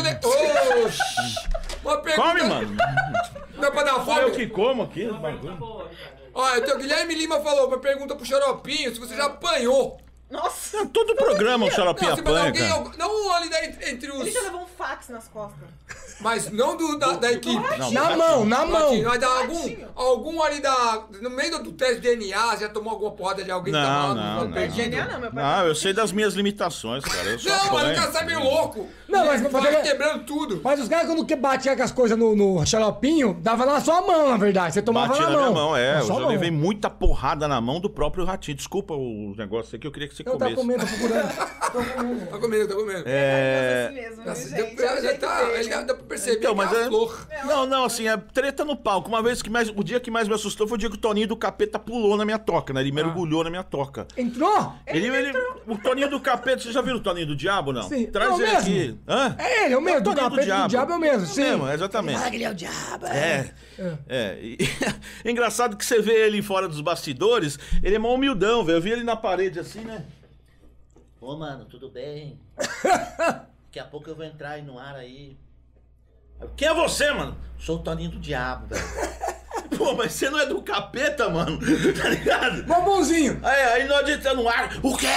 Uma pergunta... Come, mano. Não é pra dar fome? Eu que como aqui, os bagulho. Olha, o Guilherme Lima falou, uma pergunta pro Xaropinho, se você já apanhou. Nossa. Todo programa o Xaropinho Não, se mas apanha, cara. alguém, não ali entre os... Ele já levou um fax nas costas. Mas não da equipe. Na mão, na mão. Mas dá algum ali no meio do teste de DNA, já tomou alguma porrada de alguém que tá Não, mal, não. perdido? DNA não, meu pai. Não, eu sei das minhas limitações, cara. Eu só Não, mas o apanho. cara sai meio louco. Não, mas- vai quebrando tudo. Mas os caras, quando batiam com as coisas no xaropinho, dava na sua mão, na verdade. Você tomava Bati na na mão. minha mão, é. Na Eu sua já mão. levei muita porrada na mão do próprio ratinho. Desculpa o negócio aqui, eu queria que você Eu tava comesse. comendo, tô procurando. Tá comendo, tá comendo. É... Assim mesmo, viu, Nossa, gente? já tá, ele já dá pra perceber Então, que mas é é... a flor. Não, assim, é treta no palco. Uma vez que o dia que mais me assustou foi o dia que o Toninho do Capeta pulou na minha toca, né? Ele mergulhou na minha toca. Entrou? O Toninho do Capeta, você já viu o Toninho do Diabo, não? Sim. Traz É o ele mesmo. aqui. Hã? É ele, é o mesmo. É o Do Toninho do capeta do diabo é o mesmo, sim. Mesmo, exatamente. Ah, ele é o diabo. É. E engraçado que você vê ele fora dos bastidores, ele é mó humildão, velho. Eu vi ele na parede assim, né? Ô, mano, tudo bem? Daqui a pouco eu vou entrar aí no ar aí. Quem é você, mano? Sou o Toninho do Diabo, velho. Pô, mas você não é do Capeta, mano. Tá ligado? Bombonzinho. Aí nós entramos no ar. O quê?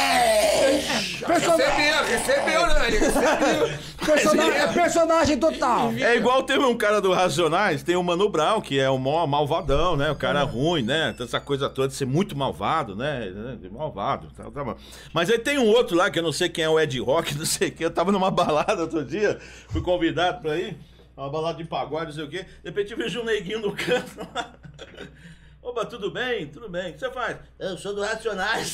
Recebeu, né? Ele recebeu. É personagem total. É igual teve um cara do Racionais, tem o Mano Brown, que é o mó malvadão, né? O cara ruim, né? Essa coisa toda de ser muito malvado, né? Malvado. Tá. Mas aí tem um outro lá, que eu não sei quem é o Ed Rock, não sei quem. Eu tava numa balada outro dia, fui convidado pra ir. Uma balada de pagode, não sei o quê. De repente eu vejo um neguinho no canto lá. Opa, tudo bem? Tudo bem. O que você faz? Eu sou do Racionais.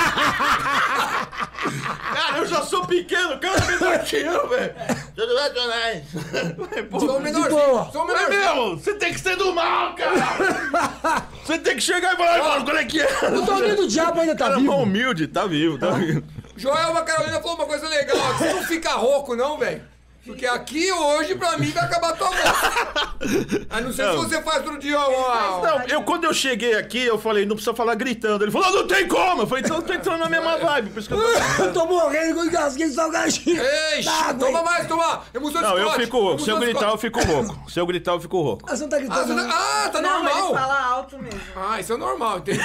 Cara, eu já sou pequeno, o cara é menor que eu, velho. Sou do Racionais. Sou De boa. Sou Mas, menorzinho. meu, você tem que ser do mal, cara. Você tem que chegar e falar, mano, qual é que é? O Toninho do diabo ainda tá Cara, vivo. mó humilde, tá vivo, tá vivo. Joelma Carolina falou uma coisa legal. Você não fica rouco, não, velho? Porque aqui hoje, pra mim, vai acabar tua voz. A não ser se você faz outro dia, ó. Não, quando eu cheguei aqui, eu falei, não precisa falar gritando. Ele falou, não tem como. Eu falei, então eu tô entrando na mesma vibe, por isso que eu tô... Eu tô morrendo com engasguei de salgadinho. Ei, toma mais, toma. Emoção de Não, eu Scott. fico rouco. Se eu Emoção de gritar, Scott. eu fico rouco. Se eu gritar, eu fico rouco. Ah, você não tá gritando. não. Tá Não, ele normal. fala alto mesmo. Ah, isso é normal, entendeu?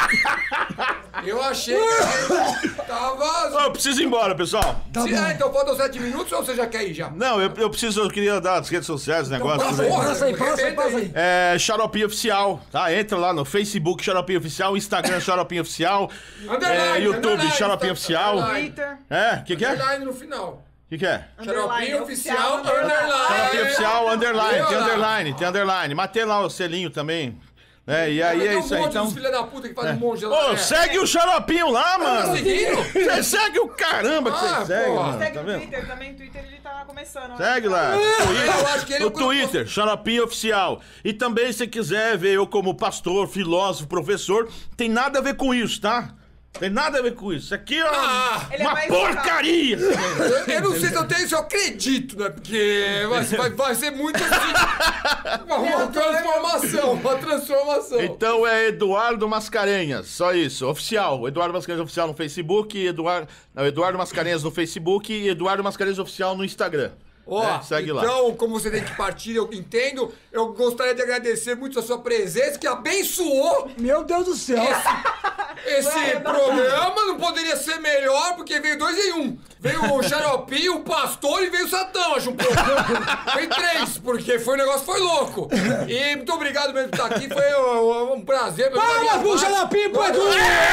Eu achei que tava... Ô, eu preciso ir embora, pessoal. Tá bom. Então faltam 7 minutos ou você já quer ir já? Não, eu queria dar as redes sociais, negócio. Passa tudo aí, aí. passa aí. É, Xaropinho Oficial, tá? Entra lá no Facebook, Xaropinho Oficial, Instagram, Xaropinho Oficial, Underline, YouTube, underline, Xaropinho Oficial. underline. Twitter. Que é? Underline no final. Que é? Xaropinho Oficial, underline. Xaropinho Oficial, underline, tem Olha lá. underline, tem underline. Matei lá o selinho também. E aí é isso aí, então... filha da puta que faz um monte lá. Ô, segue o Xaropinho lá, Tá mano! seguindo? Você segue o caramba que Ah, você segue, porra. mano, Segue tá no vendo? Twitter também. Twitter ele tá começando. Segue lá. Eu acho que ele... No Twitter, Xaropinho Oficial. E também, se quiser ver eu como pastor, filósofo, professor, tem nada a ver com isso, tá? Tem nada a ver com isso. Isso aqui é Ele é uma mais porcaria! Eu não sei se eu tenho, se eu acredito, né? Porque vai ser muito assim. Uma transformação. Então é Eduardo Mascarenhas, só isso, oficial. Eduardo Mascarenhas Oficial no Facebook, Eduardo Mascarenhas no Facebook e Eduardo Mascarenhas Oficial no Instagram. Ó, segue lá. então, como você tem que partir, eu entendo. Eu gostaria de agradecer muito a sua presença, que abençoou Meu Deus do céu. esse programa. Não poderia ser melhor, porque veio 2 em 1. Veio o Xaropinho, o pastor e veio o Satã, acho um pouco. Veio 3, porque o negócio foi louco. E muito obrigado mesmo por estar aqui, foi um prazer. Palmas pro Xaropinho, pro Edu.